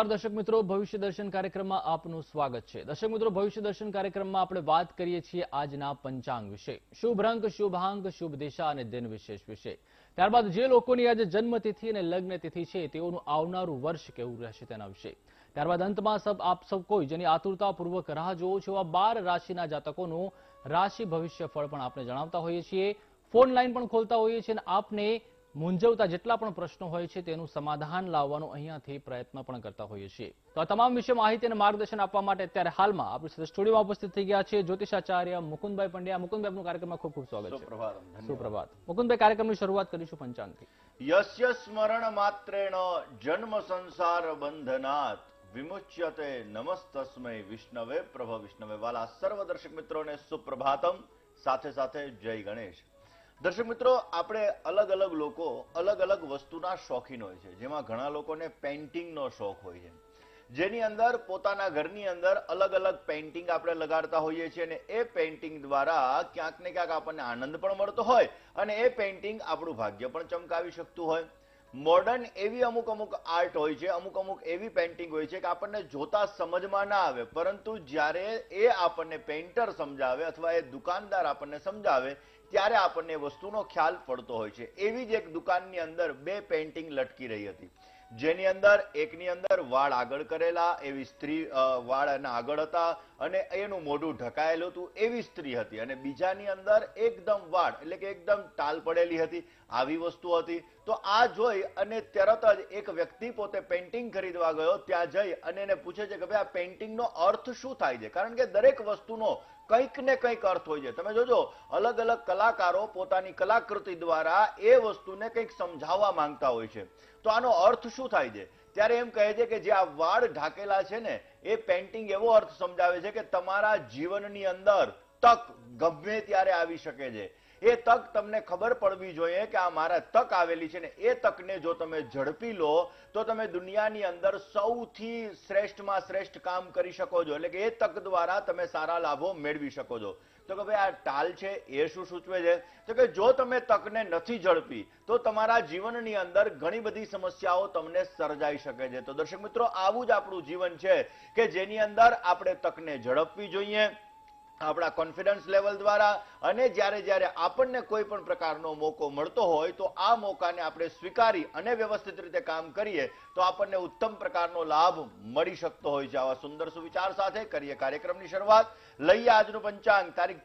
નમસ્કાર દર્શક મિત્રો, ભવિષ્ય દર્શન કાર્યક્રમમાં આપનું સ્વાગત છે। દર્શક મિત્રો, ભવિષ્ય દર્શન કાર્યક્રમમાં આપણે વાત કરીએ છીએ આજના પંચાંગ વિશે, શુભ રંગ, શુભાંક, શુભ દિશા અને દિન વિશેષ વિશે। ત્યારબાદ જે લોકોની આજે જન્મતિથિ અને લગ્ન તિથિ છે તેઓનું આવનારું વર્ષ કેવું રહેશે તેના વિશે। ત્યારબાદ અંતમાં આપ સૌ કોઈ જેની આતુરતાપૂર્વક રાહ જોવો છો એવા 12 રાશિના જાતકોનું રાશિ ભવિષ્ય ફળ પણ આપણે જણાવતા હોઈએ છીએ। ફોન લાઈન પણ ખોલતા હોઈએ છીએ અને આપને મૂંઝવતા જેટલા પણ પ્રશ્નો હોય છે તેનું સમાધાન લાવવાનો અહીંયાથી પ્રયત્ન પણ કરતા હોઈએ છીએ। તો આ તમામ વિશે માહિતી અને માર્ગદર્શન આપવા માટે અત્યારે હાલમાં આપણી સાથે સ્ટુડિયોમાં ઉપસ્થિત થઈ ગયા છે જ્યોતિષાચાર્ય મુકુંદભાઈ પંડ્યા। મુકુંદભાઈ, આપનું કાર્યક્રમમાં ખૂબ ખૂબ સ્વાગત છે। સુપ્રભાત। મુકુંદભાઈ, કાર્યક્રમની શરૂઆત કરીશું પંચાંગથી। યસ્ય સ્મરણ માત્રેણ જન્મ સંસાર બંધનાત વિમુચ્યતે નમસ્તસ્મૈ વિષ્ણવે પ્રભ વિષ્ણવે। વાલા સર્વ દર્શક મિત્રોને સુપ્રભાતમ, સાથે સાથે જય ગણેશ। દર્શક મિત્રો, આપણે અલગ અલગ લોકો અલગ અલગ વસ્તુના શોખીન હોય છે, જેમાં ઘણા લોકોને પેઇન્ટિંગનો શોખ હોય છે, જેની અંદર પોતાના ઘરની અંદર અલગ અલગ પેઇન્ટિંગ આપણે લગાડતા હોઈએ છીએ અને એ પેઇન્ટિંગ દ્વારા ક્યાંક ને ક્યાંક આપણને આનંદ પણ મળતો હોય અને એ પેઇન્ટિંગ આપણું ભાગ્ય પણ ચમકાવી શકતું હોય। મોડર્ન એવી અમુક આર્ટ હોય છે, અમુક એવી પેઇન્ટિંગ હોય છે કે આપણને જોતા સમજમાં ના આવે, પરંતુ જ્યારે એ આપણને પેઇન્ટર સમજાવે અથવા એ દુકાનદાર આપણને સમજાવે ત્યારે આપણને વસ્તુનો ખ્યાલ પડતો હોય છે। એવી જ એક દુકાનની અંદર બે પેઇન્ટિંગ લટકી રહી હતી, જેની અંદર એકની અંદર વાળ આગળ કરેલા એવી સ્ત્રી, વાળ એના આગળ હતા અને એનું મોઢું ઢકાયેલું હતું એવી સ્ત્રી હતી, અને બીજાની અંદર એકદમ વાળ એટલે કે એકદમ ટાલ પડેલી હતી, આવી વસ્તુ હતી। તો આ જોઈ અને તરત જ એક વ્યક્તિ પોતે પેઇન્ટિંગ ખરીદવા ગયો, ત્યાં જઈ અને એને પૂછે છે કે ભાઈ આ પેઇન્ટિંગનો અર્થ શું થાય છે, કારણ કે દરેક વસ્તુનો કંઈક ને કંઈક અર્થ હોય છે। તમે જોજો, અલગ અલગ કલાકારો પોતાની કલાકૃતિ દ્વારા એ વસ્તુને કંઈક સમજાવવા માંગતા હોય છે, તો આનો અર્થ શું થાય છે? ત્યારે એમ કહે છે કે જે આ વાળ ઢાકેલા છે ને, એ પેઇન્ટિંગ એવો અર્થ સમજાવે છે કે તમારા જીવનની અંદર તક ગમે ત્યારે આવી શકે છે। એ તક તમને ખબર પડવી જોઈએ કે આ મારા તક આવેલી છે ને, એ તકને જો તમે ઝડપી લો તો તમે દુનિયાની અંદર સૌથી શ્રેષ્ઠમાં શ્રેષ્ઠ કામ કરી શકો છો, એટલે કે એ તક દ્વારા તમે સારા લાભો મેળવી શકો છો। તો કે ભાઈ આ ટાલ છે એ શું સૂચવે છે? તો કે જો તમે તકને નથી ઝડપી તો તમારા જીવનની અંદર ઘણી બધી સમસ્યાઓ તમને સર્જાઈ શકે છે। તો દર્શક મિત્રો, આવું જ આપણું જીવન છે કે જેની અંદર આપણે તકને ઝડપવી જોઈએ આપણા કોન્ફિડન્સ લેવલ દ્વારા, અને જ્યારે આપણને કોઈ પણ પ્રકારનો મોકો મળતો હોય તો આ મોકાને આપણે સ્વીકારી અને વ્યવસ્થિત રીતે કામ કરીએ તો આપણને ઉત્તમ પ્રકારનો લાભ મળી શકતો હોય છે। આવા સુંદર સુવિચાર સાથે કરીએ કાર્યક્રમની શરૂઆત। લઈએ આજનું પંચાંગ। તારીખ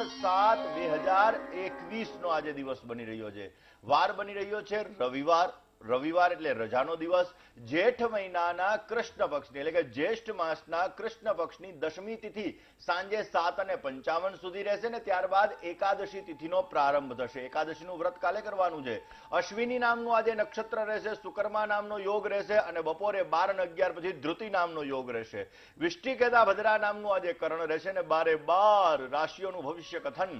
4/7/2021 નો આજે દિવસ બની રહ્યો છે, વાર બની રહ્યો છે રવિવાર। રવિવાર એટલે રજાનો દિવસ। જેઠ મહિનાના કૃષ્ણ પક્ષની એટલે કે જ્યેષ્ઠ માસના કૃષ્ણ પક્ષની દશમી તિથિ સાંજે 7:55 સુધી રહેશે ને ત્યારબાદ એકાદશી તિથિનો પ્રારંભ થશે। એકાદશીનું વ્રત કાલે કરવાનું છે। અશ્વિની નામનું આજે નક્ષત્ર રહેશે, શુકર્મા નામનો યોગ રહેશે અને બપોરે 12:11 પછી ધૃતિ નામનો યોગ રહેશે। વિષ્ટિકેતા ભદ્રા નામનું આજે કરણ રહેશે અને 12 રાશિઓનું ભવિષ્ય કથન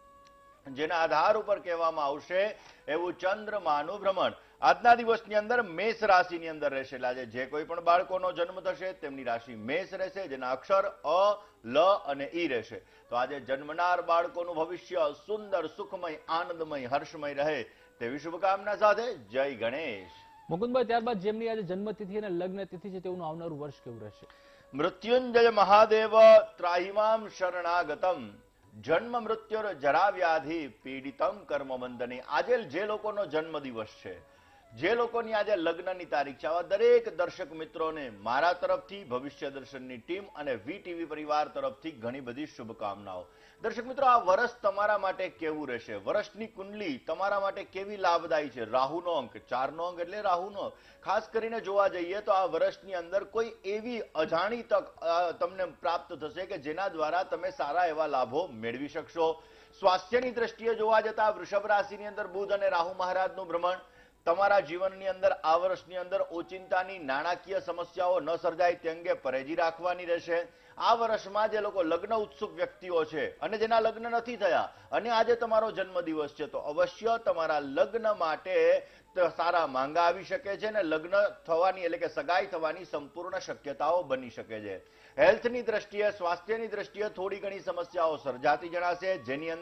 જેના આધાર ઉપર કહેવામાં આવશે એવું ચંદ્રમાનું ભ્રમણ આજના દિવસની અંદર મેષ રાશિની અંદર રહેશે। એટલે આજે જે કોઈ પણ બાળકોનો જન્મ થશે તેમની રાશિ મેષ રહેશે, જેના અક્ષર અ, લ અને ઈ રહેશે। તો આજે જન્મનાર બાળકોનું ભવિષ્ય સુંદર, સુખમય, આનંદમય, હર્ષમય રહે તેવી શુભકામના સાથે જય ગણેશ। મુકુંદભાઈ, ત્યારબાદ જેમની આજે જન્મતિથિ અને લગ્ન તિથિ છે તેઓનું આવનારું વર્ષ કેવું રહેશે? મૃત્યુંજય મહાદેવ ત્રાહિમામ શરણાગતમ જન્મ મૃત્યુર જરા વ્યાધિ પીડિતમ કર્મ બંધની। આજે જે લોકોનો જન્મ દિવસ છે, જે લોકોની આજે લગ્નની તારીખ છે, આવા દરેક દર્શક મિત્રોને મારા તરફથી, ભવિષ્ય દર્શનની ટીમ અને વીટીવી પરિવાર તરફથી ઘણી બધી શુભકામનાઓ। દર્શક મિત્રો, આ વર્ષ તમારા માટે કેવું રહેશે? વર્ષની કુંડલી તમારા માટે કેવી લાભદાયી છે? રાહુનો અંક 4નો અંક એટલે રાહુનો, ખાસ કરીને જોવા જઈએ તો આ વર્ષની અંદર કોઈ એવી અજાણી તક તમને પ્રાપ્ત થશે કે જેના દ્વારા તમે સારા એવા લાભો મેળવી શકશો। સ્વાસ્થ્યની દ્રષ્ટિએ જોવા જતા વૃષભ રાશિની અંદર બુધ અને રાહુ મહારાજનું ભ્રમણ તમારા જીવનની અંદર આ વર્ષની અંદર ઓચિંતાની નાણાકીય સમસ્યાઓ ન સર્જાય તે અંગે પરેજી રાખવાની રહેશે। આ વર્ષમાં જે લોકો લગ્ન ઉત્સુક વ્યક્તિઓ છે અને જેના લગ્ન નથી થયા અને આજે તમારો જન્મદિવસ છે, તો અવશ્ય તમારા લગ્ન માટે સારા માંગા આવી શકે છે અને લગ્ન થવાની એટલે કે સગાઈ થવાની સંપૂર્ણ શક્યતાઓ બની શકે છે। હેલ્થની દ્રષ્ટિએ, સ્વાસ્થ્યની દ્રષ્ટિએ થોડી ઘણી સમસ્યાઓ સર્જાતી જણાશે, જેની અંદર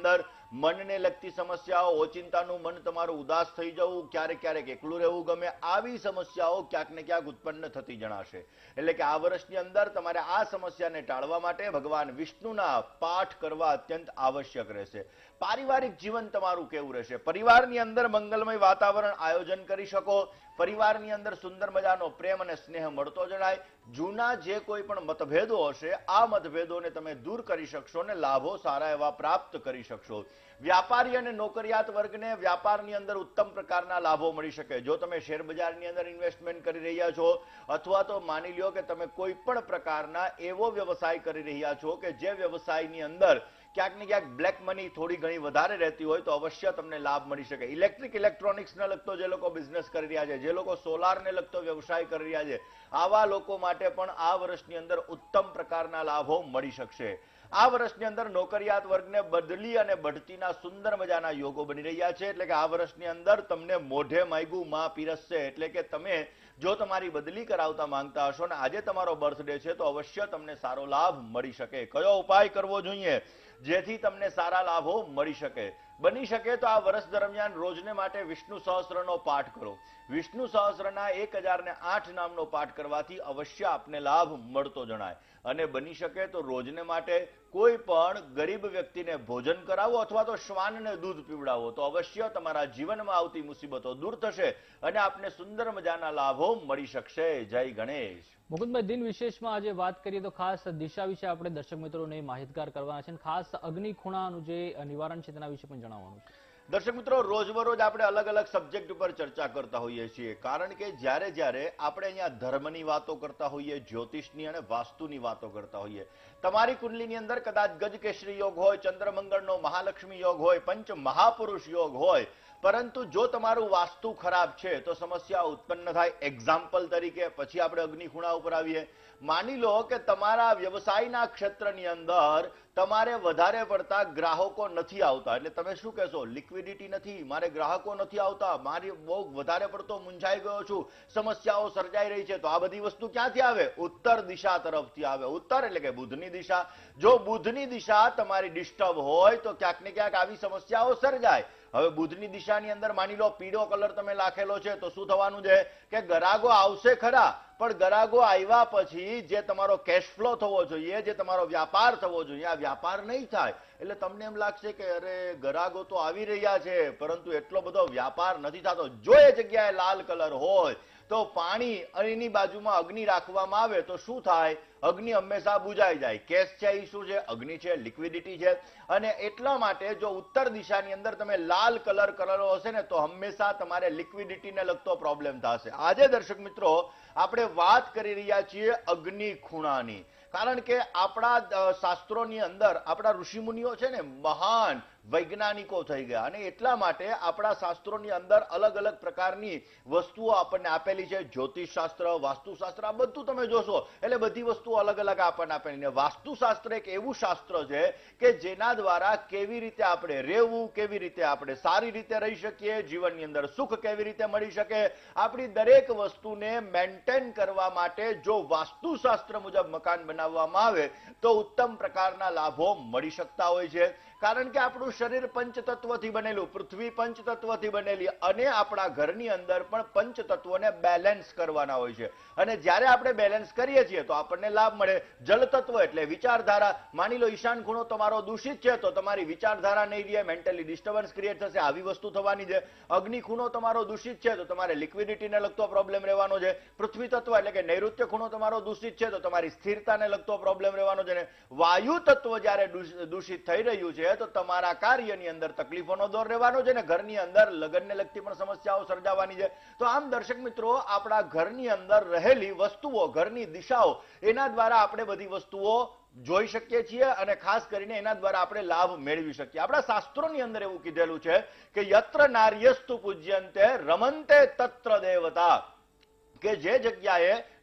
મનને લગતી સમસ્યાઓ, ઓચિંતાનું મન તમારું ઉદાસ થઈ જવું, ક્યારેક ક્યારેક એકલું રહેવું ગમે, આવી સમસ્યાઓ ક્યાંક ને ક્યાંક ઉત્પન્ન થતી જણાશે. એટલે કે આ વર્ષની અંદર તમારે આ સમસ્યાને ટાળવા માટે ભગવાન વિષ્ણુના પાઠ કરવા અત્યંત આવશ્યક રહેશે. પારિવારિક જીવન તમારું કેવું રહેશે? પરિવારની અંદર મંગલમય વાતાવરણ આયોજન કરી શકો. પરિવારની અંદર સુંદર મજાનો પ્રેમ અને સ્નેહ મળતો જણાય. જૂના જે કોઈ પણ મતભેદો હશે આ મતભેદોને તમે દૂર કરી શકશો અને લાભો સારા એવા પ્રાપ્ત કરી શકશો. વ્યાપારી અને નોકરિયાત વર્ગને વ્યાપારની અંદર ઉત્તમ પ્રકારના લાભો મળી શકે. જો તમે શેર બજારની અંદર ઇન્વેસ્ટમેન્ટ કરી રહ્યા છો અથવા તો માની લ્યો કે તમે કોઈ પણ પ્રકારના એવો વ્યવસાય કરી રહ્યા છો કે જે વ્યવસાયની અંદર ક્યાંક ને ક્યાંક બ્લેક મની થોડી ઘણી વધારે રહેતી હોય તો અવશ્ય તમને લાભ મળી શકે. ઇલેક્ટ્રોનિક્સને લગતો જે લોકો બિઝનેસ કરી રહ્યા છે, જે લોકો સોલારને લગતો વ્યવસાય કરી રહ્યા છે, આવા લોકો માટે પણ આ વર્ષની અંદર ઉત્તમ પ્રકારના લાભો મળી શકશે. આ વર્ષની અંદર નોકરિયાત વર્ગને બદલી અને બઢતીના સુંદર મજાના યોગો બની રહ્યા છે. એટલે કે આ વર્ષની અંદર તમને મોઢે માગ્યું માં પીરસશે. એટલે કે તમે જો તમારી બદલી કરાવતા માંગતા હશો ને આજે તમારો બર્થડે છે તો અવશ્ય તમને સારો લાભ મળી શકે. કયો ઉપાય કરવો જોઈએ જેથી તમને સારા લાભો મળી શકે? બની શકે તો આ વર્ષ દરમિયાન રોજને માટે વિષ્ણુ સહસ્ત્રનો પાઠ કરો. વિષ્ણુ સહસ્ત્રના 1008 નામનો પાઠ કરવાથી અવશ્ય આપને લાભ મળતો જણાય. અને બની શકે તો રોજને માટે કોઈ પણ ગરીબ વ્યક્તિને ભોજન કરાવો અથવા તો શ્વાનને દૂધ પીવડાવો તો અવશ્ય તમારા જીવનમાં આવતી મુસીબતો દૂર થશે અને આપને સુંદર મજાના લાભો મળી શકશે. જય ગણેશ. મુકુંદભાઈ, દિન વિશેષમાં આજે વાત કરીએ તો ખાસ દિશા વિશે આપણે દર્શક મિત્રોને માહિતગાર કરવાના છે. ખાસ અગ્નિ ખૂણાનું જે નિવારણ છે તેના વિશે પણ જણાવવાનું છે. દર્શક મિત્રો, રોજબરોજ આપણે અલગ અલગ સબ્જેક્ટ ઉપર ચર્ચા કરતા હોઈએ છીએ. કારણ કે જ્યારે આપણે અહીંયા ધર્મની વાતો કરતા હોઈએ, જ્યોતિષની અને વાસ્તુની વાતો કરતા હોઈએ, તમારી કુંડલીની અંદર કદાચ ગજકેશરી યોગ હોય, ચંદ્રમંગળનો મહાલક્ષ્મી યોગ હોય, પંચ મહાપુરુષ યોગ હોય, પરંતુ જો તમારું વાસ્તુ ખરાબ છે તો સમસ્યા ઉત્પન્ન થાય. એક્ઝામ્પલ તરીકે પછી આપણે અગ્નિ ખૂણા ઉપર આવીએ. માની લો કે તમારા વ્યવસાયના ક્ષેત્રની અંદર તમારે વધારે પડતા ગ્રાહકો નથી આવતા, એટલે તમે શું કહેશો? લિક્વિડિટી નથી, મારે ગ્રાહકો નથી આવતા, મારી બહુ વધારે પડતો મૂંઝાઈ ગયો છું, સમસ્યાઓ સર્જાઈ રહી છે. તો આ બધી વસ્તુ ક્યાંથી આવે? ઉત્તર દિશા તરફથી આવે. ઉત્તર એટલે કે બુધની દિશા. જો બુધની દિશા તમારી ડિસ્ટર્બ હોય તો ક્યાંક ને ક્યાંક આવી સમસ્યાઓ સર્જાય. હવે બુધની દિશાની અંદર માની લો પીળો કલર તમે નાખેલો છે તો શું થવાનું છે કે ગરાગો આવશે ખરા, પણ ગરાગો આવ્યા પછી જે તમારો કેશ ફ્લો થવો જોઈએ, જે તમારો વ્યાપાર થવો જોઈએ, આ વ્યાપાર નહીં થાય. એટલે તમને એમ લાગશે કે અરે ગરાગો તો આવી રહ્યા છે પરંતુ એટલો બધો વ્યાપાર નથી થતો. જો એ જગ્યાએ લાલ કલર હોય તો પાણી એની બાજુમાં અગ્નિ રાખવામાં આવે તો શું થાય? અગ્નિ હંમેશા બુજાઈ જાય. કેશ છે એ શું છે? અગ્નિ છે, લિક્વિડિટી છે. અને એટલા માટે જો ઉત્તર દિશાની અંદર તમે લાલ કલર કરેલો હશે ને તો હંમેશા તમારે લિક્વિડિટીને લગતો પ્રોબ્લેમ થશે. આજે દર્શક મિત્રો આપણે વાત કરી રહ્યા છીએ અગ્નિ ખૂણાની. કારણ કે આપણા શાસ્ત્રોની અંદર આપણા ઋષિમુનિઓ છે ને મહાન વૈજ્ઞાનિકો થઈ ગયા અને એટલા માટે આપણા શાસ્ત્રોની અંદર અલગ અલગ પ્રકારની વસ્તુઓ આપણને આપેલી છે. જ્યોતિષ શાસ્ત્ર, વાસ્તુશાસ્ત્ર, આ બધું તમે જોશો એટલે બધી વસ્તુઓ અલગ અલગ આપણને આપેલી છે. વાસ્તુશાસ્ત્ર એક એવું શાસ્ત્ર છે કે જેના દ્વારા કેવી રીતે આપણે રહેવું, કેવી રીતે આપણે સારી રીતે રહી શકીએ, જીવનની અંદર સુખ કેવી રીતે મળી શકે, આપણી દરેક વસ્તુને મેન્ટેન કરવા માટે જો વાસ્તુશાસ્ત્ર મુજબ મકાન બનાવવામાં આવે તો ઉત્તમ પ્રકારના લાભો મળી શકતા હોય છે. કારણ કે આપણું શરીર પંચતત્વથી બનેલું, પૃથ્વી પંચતત્વથી બનેલી અને આપણા ઘરની અંદર પણ પંચતત્વોને બેલેન્સ કરવાના હોય છે. અને જ્યારે આપણે બેલેન્સ કરીએ છીએ તો આપણને લાભ મળે. જલતત્વ એટલે વિચારધારા. માની લો ઈશાન ખૂણો તમારો દૂષિત છે તો તમારી વિચારધારા નહીં રહે, મેન્ટલી ડિસ્ટર્બન્સ ક્રિએટ થશે, આવી વસ્તુ થવાની છે. અગ્નિ ખૂણો તમારો દૂષિત છે તો તમારે લિક્વિડિટીને લગતો પ્રોબ્લેમ રહેવાનો છે. પૃથ્વી તત્વ એટલે કે નૈઋત્ય ખૂણો તમારો દૂષિત છે તો તમારી સ્થિરતાને લગતો પ્રોબ્લેમ રહેવાનો છે. વાયુ તત્વ જ્યારે દૂષિત થઈ રહ્યું છે તો તમારા કાર્યની અંદર તકલીફોનો દોર રહેવાનો છે ને ઘરની અંદર લગ્નને લગતી પણ સમસ્યાઓ સર્જાવાની છે. તો આમ દર્શક મિત્રો આપણા ઘરની અંદર રહેલી વસ્તુઓ, ઘરની દિશાઓ, એના દ્વારા આપણે બધી વસ્તુઓ જોઈ શકીએ છીએ અને ખાસ કરીને એના દ્વારા આપણે લાભ મેળવી શકીએ. આપણા શાસ્ત્રોની અંદર એવું કીધેલું છે કે યત્ર નાર્યસ્તુ પૂજ્યંતે રમંતે તત્ર દેવતા, કે જે જગ્યાએ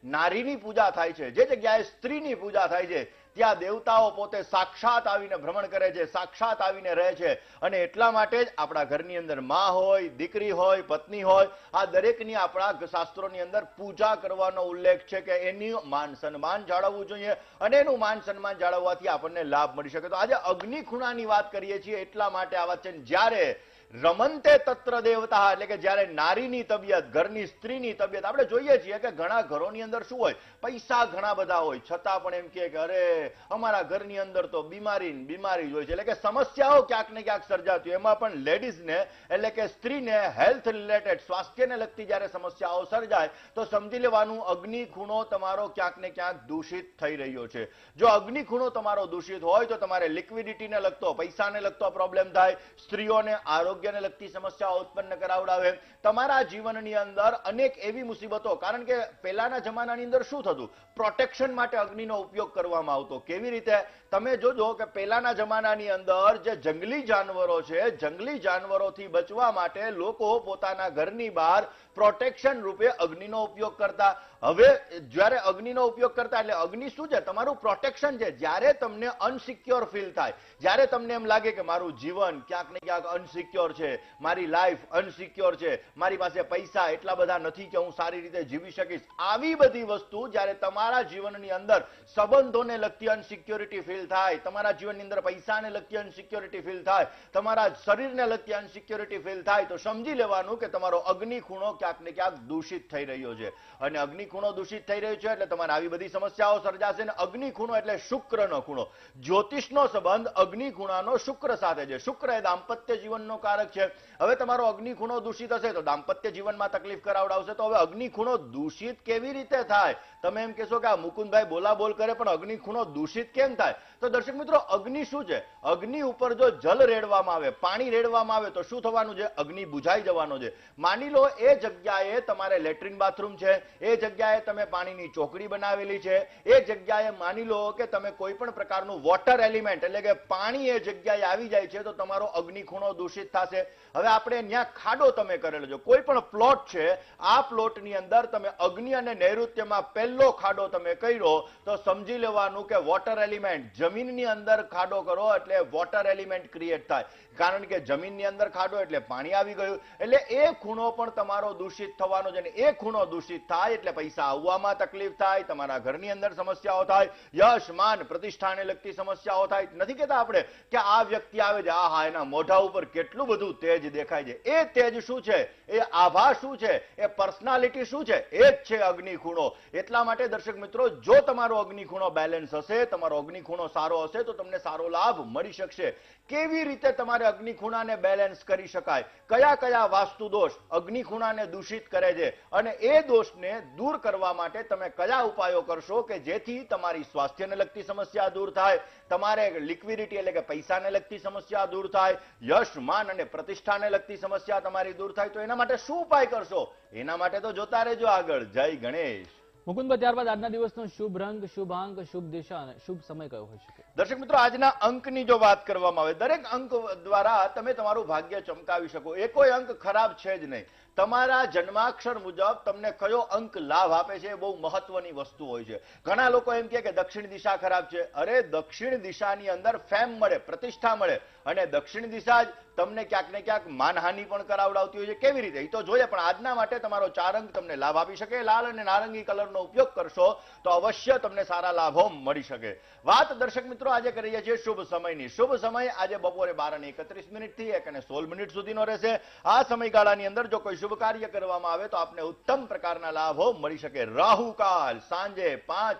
નારીની પૂજા થાય છે, જે જગ્યાએ સ્ત્રીની પૂજા થાય છે, ત્યાં દેવતાઓ પોતે સાક્ષાત આવીને ભ્રમણ કરે છે, સાક્ષાત આવીને રહે છે. અને એટલા માટે જ આપણા ઘરની અંદર માં હોય, દીકરી હોય, પત્ની હોય, આ દરેકની આપણા શાસ્ત્રોની અંદર પૂજા કરવાનો ઉલ્લેખ છે કે એનું માન સન્માન જાળવવું જોઈએ અને એનું માન સન્માન જાળવવાથી આપણને લાભ મળી શકે. તો આજે અગ્નિ ખૂણાની વાત કરીએ છીએ એટલા માટે આ વાત છે. જ્યારે રમંતે તત્ર દેવતા એટલે કે જ્યારે નારીની તબિયત, ઘરની સ્ત્રીની તબિયત, આપણે જોઈએ છીએ કે ઘણા ઘરોની અંદર શું હોય, પૈસા ઘણા બધા હોય છતાં પણ એમ કે અરે અમારા ઘરની અંદર તો બીમારી જ હોય છે. એટલે કે સમસ્યાઓ ક્યાંક ને ક્યાંક સર્જાતી હોય. એમાં પણ લેડીઝને એટલે કે સ્ત્રીને હેલ્થ રિલેટેડ, સ્વાસ્થ્યને લગતી જ્યારે સમસ્યાઓ સર્જાય તો સમજી લેવાનું અગ્નિ ખૂણો તમારો ક્યાંક ને ક્યાંક દૂષિત થઈ રહ્યો છે. જો અગ્નિ ખૂણો તમારો દૂષિત હોય તો તમારે લિક્વિડિટીને લગતો, પૈસાને લગતો પ્રોબ્લેમ થાય, સ્ત્રીઓને આરોગ્યને લગતી સમસ્યાઓ ઉત્પન્ન કરાવડાવે, તમારા જીવનની અંદર અનેક એવી મુસીબતો. કારણ કે પહેલાના જમાનાની અંદર શું થતું, પ્રોટેક્શન માટે અગ્નિનો ઉપયોગ કરવામાં આવતો. કેવી રીતે? તમે જોજો કે પહેલાના જમાનાની અંદર જે જંગલી જાનવરો છે, જંગલી જાનવરોથી બચવા માટે લોકો પોતાના ઘરની બહાર પ્રોટેક્શન રૂપે અગ્નિનો ઉપયોગ કરતા. હવે જ્યારે અગ્નિનો ઉપયોગ કરતા એટલે અગ્નિ શું છે, તમારું પ્રોટેક્શન છે. જ્યારે તમને અનસિક્યોર ફીલ થાય, જ્યારે તમને એમ લાગે કે મારું જીવન ક્યાંક ને ક્યાંક અનસિક્યોર છે, મારી લાઈફ અનસિક્યોર છે, મારી પાસે પૈસા એટલા બધા નથી કે હું સારી રીતે જીવી શકીશ, આવી બધી વસ્તુ જ્યારે તમારા જીવનની અંદર સંબંધોને લગતી અનસિક્યોરિટી ફીલ થાય, તમારા જીવનની અંદર પૈસાને લગતી અનસિક્યોરિટી ફીલ થાય, તમારા શરીરને લગતી અનસિક્યોરિટી ફીલ થાય, તો સમજી લેવાનું કે તમારો અગ્નિ ખૂણો ક્યાંક ને ક્યાંક દૂષિત થઈ રહ્યો છે. અને અગ્નિ ખૂણો દૂષિત થઈ રહ્યો છે એટલે તમારે આવી બધી સમસ્યાઓ સર્જાશે. અને અગ્નિ ખૂણો એટલે શુક્રનો ખૂણો. જ્યોતિષનો સંબંધ અગ્નિ ખૂણાનો શુક્ર સાથે છે. શુક્ર એ દાંપત્ય જીવનનો કારક છે. હવે તમારો અગ્નિ ખૂણો દૂષિત હશે તો દાંપત્ય જીવનમાં તકલીફ કરાવડાવશે. તો હવે અગ્નિ ખૂણો દૂષિત કેવી રીતે થાય? તમે એમ કહેશો કે આ મુકુંદભાઈ બોલાબોલ કરે પણ અગ્નિ ખૂણો દૂષિત કેમ થાય? તો દર્શક મિત્રો, અગ્નિ શું છે? અગ્નિ ઉપર જો જલ રેડવામાં આવે, પાણી રેડવામાં આવે તો શું થવાનું છે? અગ્નિ બુઝાઈ જવાનો છે. માની લો એ જગ્યાએ તમારે લેટ્રિન બાથરૂમ છે, એ જગ્યાએ તમે પાણીની ચોકડી બનાવેલી છે, એ જગ્યાએ માની લો કે તમે કોઈ પણ પ્રકારનું વોટર એલિમેન્ટ એટલે કે પાણી એ જગ્યાએ આવી જાય છે તો તમારો અગ્નિ ખૂણો દૂષિત થશે. હવે આપણે ત્યાં ખાડો તમે કરેલો છે, કોઈ પણ પ્લોટ છે, આ પ્લોટની અંદર તમે અગ્નિ અને નૈઋત્યમાં પહેલો ખાડો તમે કર્યો તો સમજી લેવાનું કે વોટર એલિમેન્ટ, જમીનની અંદર ખાડો કરો એટલે વોટર એલિમેન્ટ ક્રિએટ થાય. કારણ કે જમીનની અંદર ખાડો એટલે પાણી આવી ગયું, એટલે એ ખૂણો પણ તમારો દૂષિત થવાનો છે. અને એ ખૂણો દૂષિત થાય એટલે પૈસા આવવામાં તકલીફ થાય, તમારા ઘરની અંદર સમસ્યાઓ થાય, યશ માન પ્રતિષ્ઠાને લગતી સમસ્યાઓ થાય. નથી કહેતા આપણે કે આ વ્યક્તિ આવે છે, આહા એના મોઢા ઉપર કેટલું બધું તેજ દેખાય છે. એ તેજ શું છે? એ આભા શું છે? એ પર્સનાલિટી શું છે? એ જ છે અગ્નિ ખૂણો. એટલા માટે દર્શક મિત્રો, જો તમારો અગ્નિ ખૂણો બેલેન્સ હશે, તમારો અગ્નિ ખૂણો સારો હશે તો તમને સારો લાભ મળી શકશે. કેવી રીતે તમારે અગ્નિ ખૂણાને બેલેન્સ કરી શકાય? કયા કયા વાસ્તુ દોષ અગ્નિ ખૂણાને દૂષિત કરે છે અને એ દોષને દૂર કરવા માટે તમે કયા ઉપાયો કરશો કે જેથી તમારી સ્વાસ્થ્યને લગતી સમસ્યા દૂર થાય, તમારે લિક્વિડિટી એટલે કે પૈસાને લગતી સમસ્યા દૂર થાય, યશ માન અને પ્રતિષ્ઠાને લગતી સમસ્યા તમારી દૂર થાય? તો એના માટે શું ઉપાય કરશો? એના માટે તો જોતા રહેજો આગળ. જય ગણેશ. મુકુંદભાઈ, ત્યારબાદ આજના દિવસનો શુભ રંગ, શુભ અંક, શુભ દિશા અને શુભ સમય કયો હોઈ શકે? દર્શક મિત્રો, આજના અંકની જો વાત કરવામાં આવે, દરેક અંક દ્વારા તમે તમારું ભાગ્ય ચમકાવી શકો. એ કોઈ અંક ખરાબ છે જ નહીં. તમારા જન્માક્ષર મુજબ તમને કયો અંક લાભ આપે છે એ બહુ મહત્વની વસ્તુ હોય છે. ઘણા લોકો એમ કહે કે દક્ષિણ દિશા ખરાબ છે. અરે દક્ષિણ દિશાની અંદર ફેમ મળે, પ્રતિષ્ઠા મળે, અને દક્ષિણ દિશા જ તમને ક્યાંક ને ક્યાંક માનહાનિ પણ કરાવડાવતી હોય છે. કેવી રીતે એ તો જોઈએ, પણ આજના માટે તમારો 4 અંક તમને લાભ આપી શકે. લાલ અને નારંગી કલરનો ઉપયોગ કરશો તો અવશ્ય તમને સારા લાભો મળી શકે. વાત દર્શક મિત્રો આજે કરીએ છીએ શુભ સમયની. શુભ સમય આજે બપોરે 12:31 થી 1:16 સુધીનો રહેશે. આ સમયગાળાની અંદર જો કોઈ શુભ કાર્ય કરવામાં આવે તો આપને ઉત્તમ પ્રકારના લાભો મળી શકે. રાહુકાળ સાંજે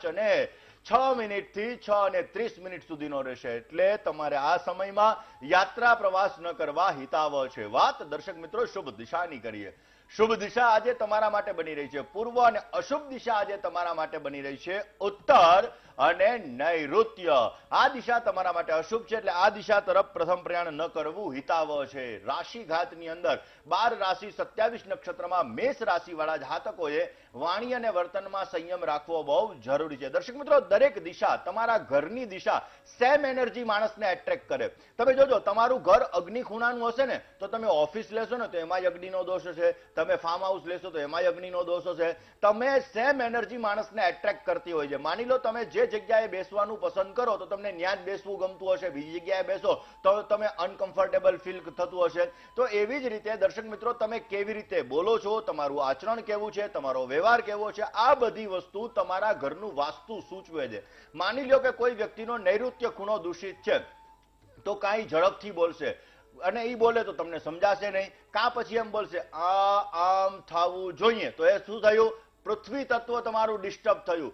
5:06 થી 6:30 સુધીનો રહેશે. એટલે તમારે આ સમયમાં યાત્રા પ્રવાસ ન કરવા હિતાવહ છે. વાત દર્શક મિત્રો શુભ દિશાની કરીએ. શુભ દિશા આજે તમારા માટે બની રહી છે પૂર્વ, અને અશુભ દિશા આજે તમારા માટે બની રહી છે ઉત્તર. અને નૈઋત્ય. આ દિશા તમારા માટે અશુભ છે, એટલે આ દિશા તરફ પ્રથમ પ્રયાણ ન કરવું હિતાવહ છે. રાશિઘાતની અંદર 12 રાશિ 27 નક્ષત્રમાં મેષ રાશિવાળા જાતકોએ વાણી અને વર્તનમાં સંયમ રાખવો બહુ જરૂરી છે. દર્શક મિત્રો, દરેક દિશા, તમારા ઘરની દિશા સેમ એનર્જી માણસને એટ્રેક્ટ કરે. તમે જોજો, તમારું ઘર અગ્નિ ખૂણાનું હશે ને તો તમે ઓફિસ લેશો ને તો એમાં અગ્નિનો દોષ છે, તમે ફાર્મ હાઉસ લેશો તો એમાં અગ્નિનો દોષ છે. તમે સેમ એનર્જી માણસને એટ્રેક્ટ કરતી હોય છે. માની લો તમે જે જગ્યાએ બેસવાનું પસંદ કરો તો તમને ત્યાં જ બેસવું ગમતું હશે, બીજી જગ્યાએ બેસો તો તમે અનકમ્ફર્ટેબલ ફીલ થતું હશે. તો એવી જ રીતે દર્શક મિત્રો, તમે કેવી રીતે બોલો છો, તમારું આચરણ કેવું છે, તમારો વ્યવહાર કેવો છે, આ બધી વસ્તુ તમારા ઘરનું વાસ્તુ સૂચવે છે. માની લો કે કોઈ વ્યક્તિનો નૈઋત્ય ખૂણો દૂષિત છે તો કાંઈ ઝડપથી બોલશે અને એ બોલે તો તમને સમજાશે નહીં. કાં પછી એમ બોલશે આમ થવું જોઈએ, તો એ શું થયું? પૃથ્વી તત્વ તમારું ડિસ્ટર્બ થયું.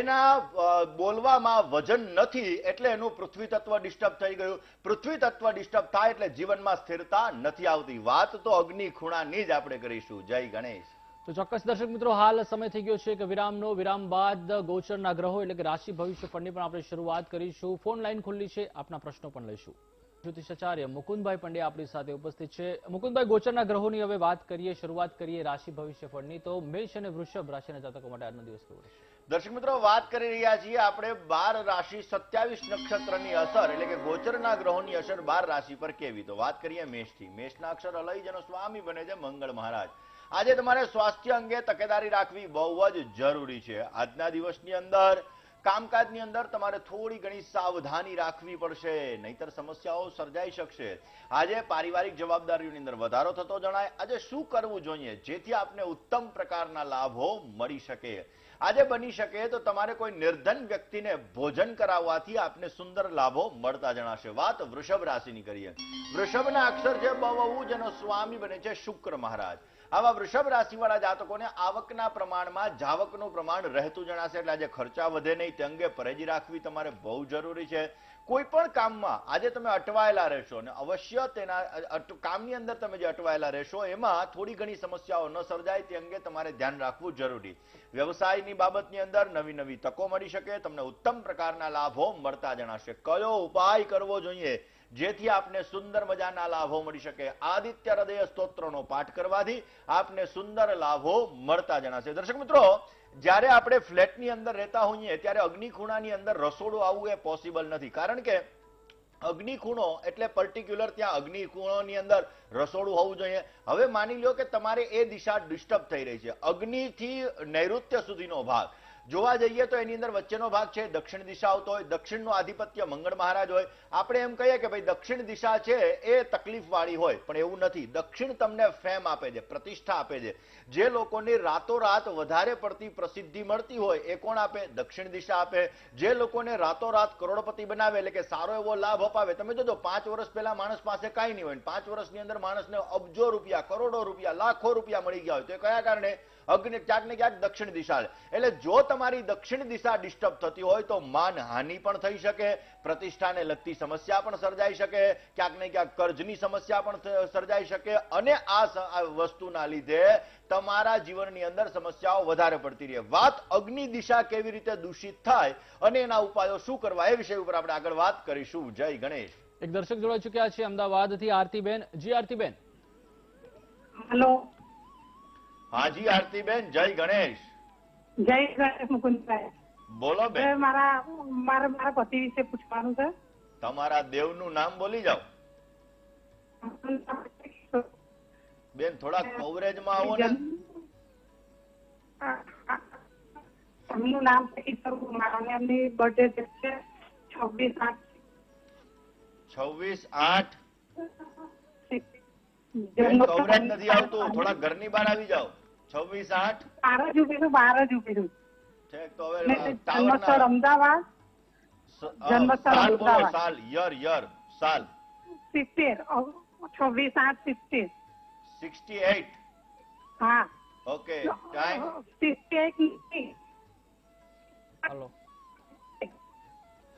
જેના બોલવામાં વજન નથી એટલે એનું પૃથ્વી તત્વ ડિસ્ટર્બ થઈ ગયું. પૃથ્વી તત્વ ડિસ્ટર્બ થાય એટલે જીવનમાં સ્થિરતા નથી આવતી. વાત તો અગ્નિ ખૂણાની જ આપણે કરીશું. જય ગણેશ. તો ચોક્કસ દર્શક મિત્રો, હાલ સમય થઈ ગયો છે કે વિરામનો. વિરામ બાદ ગોચરના ગ્રહો એટલે કે રાશિ ભવિષ્યફળની પણ આપણે શરૂઆત કરીશું. ફોન લાઈન ખુલ્લી છે, આપના પ્રશ્નો પણ લઈશું. જ્યોતિષાચાર્ય મુકુંદભાઈ પંડ્યા આપણી સાથે ઉપસ્થિત છે. મુકુંદભાઈ, ગોચરના ગ્રહોની હવે વાત કરીએ, શરૂઆત કરીએ રાશિ ભવિષ્યફળની. તો મેષ અને વૃષભ રાશિના જાતકો માટે આજનો દિવસ કેવો રહેશે? દર્શક મિત્રો, વાત કરી રહ્યા છીએ આપણે 12 રાશિ 27 નક્ષત્રની અસર એટલે કે ગોચરના ગ્રહોની અસર 12 રાશિ પર કેવી. તો વાત કરીએ મેષથી. મેષના અક્ષર અલય જેનો સ્વામી બને છે મંગળ મહારાજ. આજે તમારે સ્વાસ્થ્ય અંગે તકેદારી રાખવી બહુ જ જરૂરી છે. આજના દિવસની અંદર કામકાજની અંદર તમારે થોડી ઘણી સાવધાની રાખવી પડશે, નહીતર સમસ્યાઓ સર્જાઈ શકશે. આજે પારિવારિક જવાબદારીઓની અંદર વધારો થતો જણાય. આજે શું કરવું જોઈએ જેથી આપને ઉત્તમ પ્રકારના લાભો મળી શકે? આજે બની શકે તો તમારે કોઈ નિર્ધન વ્યક્તિને ભોજન કરાવવાથી આપને સુંદર લાભો મળતા જણાશે. વાત વૃષભ રાશિની કરીએ. વૃષભના અક્ષર છે બહુ, જેનો સ્વામી બને છે શુક્ર મહારાજ. આવા વૃષભ રાશિવાળા જાતકોને આવકના પ્રમાણમાં જાવકનું પ્રમાણ રહેતું જણાશે, એટલે આજે ખર્ચા વધે નહીં તે અંગે પરેજી રાખવી તમારે બહુ જરૂરી છે. કોઈ પણ કામમાં આજે તમે અટવાયેલા રહેશો અને અવશ્ય તેના કામની અંદર તમે જે અટવાયેલા રહેશો એમાં થોડી ઘણી સમસ્યાઓ ન સર્જાય તે અંગે તમારે ધ્યાન રાખવું જરૂરી. વ્યવસાયની બાબતની અંદર નવી નવી તકો મળી શકે, તમને ઉત્તમ પ્રકારના લાભો મળતા જણાશે. કયો ઉપાય કરવો જોઈએ જેથી આપને સુંદર મજાના લાભો મળી શકે? આદિત્ય હૃદય સ્તોત્રનો પાઠ કરવાથી આપને સુંદર લાભો મળતા જણાશે. દર્શક મિત્રો, જ્યારે આપણે ફ્લેટની અંદર રહેતા હોઈએ ત્યારે અગ્નિ ખૂણાની અંદર રસોડું આવવું એ પોસિબલ નથી. કારણ કે અગ્નિ ખૂણો એટલે પર્ટિક્યુલર ત્યાં અગ્નિ ખૂણોની અંદર રસોડું હોવું જોઈએ. હવે માની લો કે તમારે એ દિશા ડિસ્ટર્બ થઈ રહી છે. અગ્નિથી નૈઋત્ય સુધીનો ભાગ જોવા જઈએ તો એની અંદર વચ્ચેનો ભાગ છે દક્ષિણ દિશા આવતો હોય, દક્ષિણનું આધિપત્ય મંગળ મહારાજ હોય. આપણે એમ કહીએ કે ભાઈ દક્ષિણ દિશા છે એ તકલીફ વાળી હોય, પણ એવું નથી. દક્ષિણ તમને ફેમ આપે છે, પ્રતિષ્ઠા આપે છે. જે લોકોની રાતોરાત વધારે પડતી પ્રસિદ્ધિ મળતી હોય એ કોણ આપે? દક્ષિણ દિશા આપે. જે લોકોને રાતોરાત કરોડપતિ બનાવે એટલે કે સારો એવો લાભ અપાવે. તમે જોજો 5 વર્ષ પહેલા માણસ પાસે કાંઈ નહીં હોય, 5 વર્ષની અંદર માણસને અબજો રૂપિયા, કરોડો રૂપિયા, લાખો રૂપિયા મળી ગયા હોય. તો એ કયા કારણે? અગ્નિ ક્યાંક ને ક્યાંક દક્ષિણ દિશા. એટલે જો તમારી દક્ષિણ દિશા ડિસ્ટર્બ થતી હોય તો માનહાનિ પણ થઈ શકે, પ્રતિષ્ઠાને લગતી સમસ્યા પણ સર્જાઈ શકે, ક્યાંક ને ક્યાંક કર્જની સમસ્યા પણ સર્જાઈ શકે અને આ વસ્તુના લીધે તમારા જીવનની અંદર સમસ્યાઓ વધારે પડતી રહે. વાત અગ્નિ દિશા કેવી રીતે દૂષિત થાય અને એના ઉપાયો શું કરવા એ વિષય ઉપર આપણે આગળ વાત કરીશું. જય ગણેશ. એક દર્શક જોડાઈ ચુક્યા છે અમદાવાદથી, આરતીબેન. જી આરતીબેન. હેલો. હાજી આરતીબેન, જય ગણેશ. જય ગણેશ મુકુંદભાઈ. બોલો બેન. મારા પતિ વિશે પૂછવાનું છે. તમારા દેવનું નામ બોલી જાઓ બેન. થોડા કવરેજમાં આવો ને. એમનું નામ એમની બર્થડે છે 26/8. કવરેજ નથી આવતું, થોડા ઘરની બહાર આવી જાઓ. 26/8 બહાર જ ઉભી છું. તો હવે જન્મસ્થળ અમદાવાદ. જન્મસ્થળ અમદાવાદ. સાલ, યર સાલ 70. 26/8/70. 68. હા. ઓકે. ટાઈમ 68. હેલો.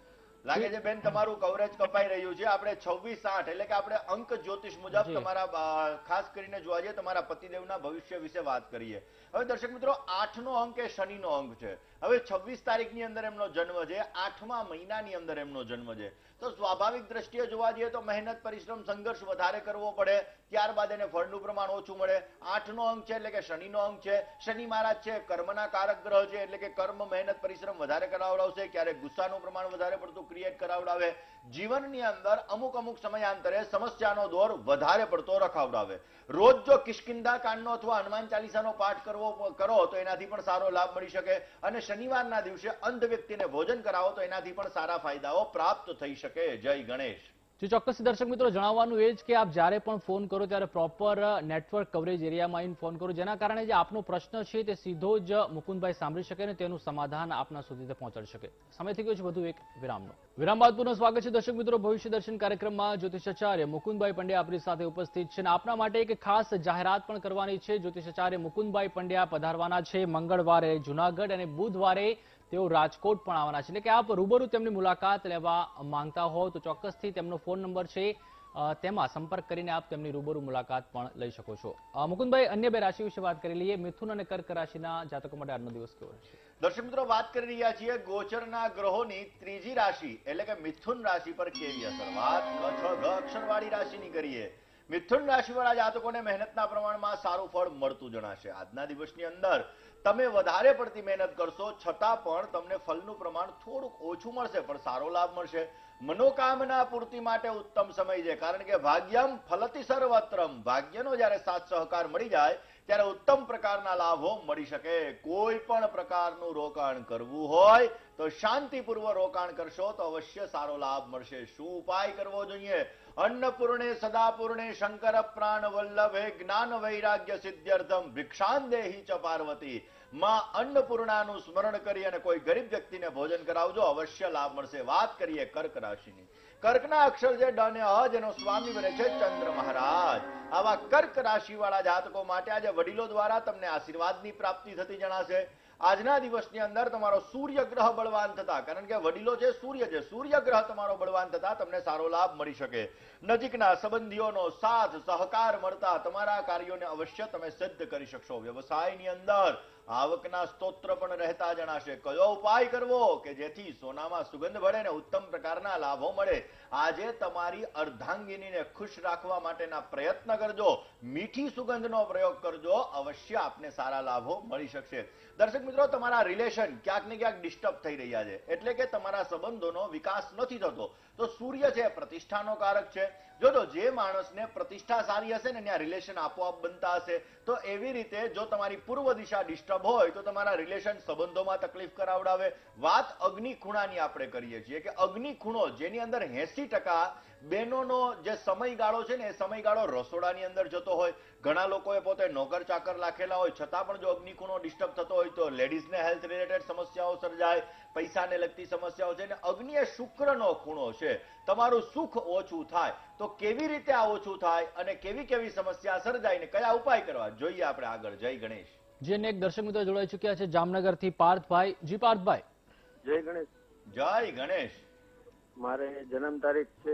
લાગે છે બેન તમારું કવરેજ કપાઈ રહ્યું છે. આપણે 26/8 એટલે કે આપણે અંક જ્યોતિષ મુજબ તમારા ખાસ કરીને જોવા જઈએ તમારા પતિદેવના ભવિષ્ય વિશે વાત કરીએ. હવે દર્શક મિત્રો 8નો અંક એ શનિનો અંક છે. હવે 26 તારીખની અંદર એમનો જન્મ છે, 8મા મહિનાની અંદર એમનો જન્મ છે. તો સ્વાભાવિક દ્રષ્ટિએ જોવા જઈએ તો મહેનત પરિશ્રમ સંઘર્ષ વધારે કરવો પડે, ત્યારબાદ એને ફળનું પ્રમાણ ઓછું મળે. 8નો અંક છે એટલે કે શનિનો અંક છે. શનિ મહારાજ છે કર્મના કારક ગ્રહ છે એટલે કે કર્મ મહેનત પરિશ્રમ વધારે કરાવડાવશે, ક્યારેક ગુસ્સાનું પ્રમાણ વધારે પડતું ક્રિએટ કરાવડાવે, જીવનની અંદર અમુક સમયાંતરે સમસ્યાનો દોર વધારે પડતો રખાવડાવે. રોજ જો કિષ્કિંધા કાંડનો અથવા હનુમાન ચાલીસાનો પાઠ કરો તો એનાથી પણ સારો લાભ મળી શકે, અને શનિવારના દિવસે અંધ વ્યક્તિને ભોજન કરાવો તો એનાથી પણ સારા ફાયદાઓ પ્રાપ્ત થઈ શકે. જય ગણેશ. ચોક્કસ દર્શક મિત્રો જણાવવાનું એ જ કે આપ જ્યારે પણ ફોન કરો ત્યારે પ્રોપર નેટવર્ક કવરેજ એરિયામાં આવીને ફોન કરો, જેના કારણે જે આપનો પ્રશ્ન છે તે સીધો જ મુકુંદભાઈ સાંભળી શકે અને તેનું સમાધાન આપના સુધી પહોંચાડી શકે. સમય થઈ ગયો છે વધુ એક વિરામનો. વિરામ બાદ પુનઃ સ્વાગત છે દર્શક મિત્રો ભવિષ્ય દર્શન કાર્યક્રમમાં. જ્યોતિષાચાર્ય મુકુંદભાઈ પંડ્યા આપણી સાથે ઉપસ્થિત છે અને આપના માટે એક ખાસ જાહેરાત પણ કરવાની છે. જ્યોતિષાચાર્ય મુકુંદભાઈ પંડ્યા પધારવાના છે મંગળવારે જુનાગઢ અને બુધવારે તેઓ રાજકોટ પણ આવવાના છે. એટલે કે આપ રૂબરૂ તેમની મુલાકાત લેવા માંગતા હો તો ચોક્કસથી તેમનો ફોન નંબર છે તેમાં સંપર્ક કરીને આપ તેમની રૂબરૂ મુલાકાત પણ લઈ શકો છો. મુકુંદભાઈ, અન્ય બે રાશિ વિશે વાત કરી લઈએ. મિથુન અને કર્ક રાશિના જાતકો માટે આજનો દિવસ કેવો રહેશે? દર્શક મિત્રો વાત કરી રહ્યા છીએ ગોચરના ગ્રહોની ત્રીજી રાશિ એટલે કે મિથુન રાશિ પર કેવી અસર. વાત અક્ષરવાળી રાશિની કરીએ. મિથુન રાશિવાળા જાતકોને મહેનતના પ્રમાણમાં સારું ફળ મળતું જણાશે. આજના દિવસની અંદર તમે વધારે પડતી મહેનત કરશો છતાં પણ તમને ફળનું પ્રમાણ થોડુંક ઓછું મળશે, પણ સારો લાભ મળશે. મનોકામના પૂર્તિ માટે ઉત્તમ સમય છે, કારણ કે ભાગ્યમ ફલતિ સર્વત્રમ. ભાગ્યનો જ્યારે સાથ સહકાર મળી જાય ત્યારે ઉત્તમ પ્રકારના લાભો મળી શકે. કોઈ પણ પ્રકારનું રોકાણ કરવું હોય તો શાંતિપૂર્વક રોકાણ કરશો તો અવશ્ય સારો લાભ મળશે. શું ઉપાય કરવો જોઈએ? અન્નપૂર્ણે સદાપૂર્ણે શંકર પ્રાણ વલ્લભે જ્ઞાન વૈરાગ્ય સિદ્ધ્યર્થમ ભિક્ષાંદેહી ચ પાર્વતી. માં અન્નપૂર્ણાનું સ્મરણ કરી અને કોઈ ગરીબ વ્યક્તિને ભોજન કરાવજો, અવશ્ય લાભ મળશે. વાત કરીએ કર્ક રાશિની. કર્કના અક્ષર જે ડ અને અ જેનો સ્વામી બને છે ચંદ્ર મહારાજ. આવા કર્ક રાશિવાળા જાતકો માટે આજે વડીલો દ્વારા તમને આશીર્વાદની પ્રાપ્તિ થતી જણાશે. આજના દિવસની અંદર તમારો સૂર્ય ગ્રહ બળવાન થતા, કારણ કે વડીલો છે સૂર્ય છે, સૂર્ય ગ્રહ તમારો બળવાન થતા તમને સારો લાભ મળી શકે. નજીકના સંબંધીઓનો સાથ સહકાર મળતા તમારા કાર્યોને અવશ્ય તમે સિદ્ધ કરી શકશો. વ્યવસાયની અંદર આવકના સ્તોત્ર પણ રહેતા જણાશે. કયો ઉપાય કરવો કે જેથી સોનામાં સુગંધ ભળે અને ઉત્તમ પ્રકારના લાભો મળે? આજે તમારી અર્ધાંગિનીને ખુશ રાખવા માટેના પ્રયત્ન કરજો, મીઠી સુગંધનો પ્રયોગ કરજો, અવશ્ય આપને સારા લાભો મળી શકશે. દર્શક મિત્રો, તમારા રિલેશન ક્યાંક ને ક્યાંક ડિસ્ટર્બ થઈ રહ્યા છે, એટલે કે તમારા સંબંધોનો વિકાસ નથી થતો. તો સૂર્ય છે પ્રતિષ્ઠાનો કારક છે. જો જે માણસને પ્રતિષ્ઠા સારી હશે ને ત્યાં રિલેશન આપોઆપ બનતા હશે. તો એવી રીતે જો તમારી પૂર્વ દિશા ડિસ્ટર્બ હોય તો તમારા રિલેશન સંબંધોમાં તકલીફ કરાવડાવે. વાત અગ્નિ ખૂણાની આપણે કરીએ છીએ કે અગ્નિ ખૂણો જેની અંદર 80% બહેનોનો જે સમયગાળો છે ને એ સમયગાળો રસોડાની અંદર જતો હોય. ઘણા લોકોએ પોતે નોકર ચાકર રાખેલા હોય છતાં પણ જો અગ્નિ ખૂણો ડિસ્ટર્બ થતો હોય તો લેડીઝને હેલ્થ રિલેટેડ સમસ્યાઓ સર્જાય, પૈસાને લગતી સમસ્યાઓ છે. અને અગ્નિ એ શુક્રનો ખૂણો છે. તમારું સુખ ઓછું થાય તો કેવી રીતે આ ઓછું થાય અને કેવી કેવી સમસ્યા સર્જાય ને કયા ઉપાય કરવા જોઈએ આપણે આગળ. જય ગણેશ. જેને એક દર્શક મિત્રો જોડાઈ ચુક્યા છે જામનગરથી પાર્થભાઈ. જી પાર્થભાઈ. જય ગણેશ. જય ગણેશ. મારે જન્મ તારીખ છે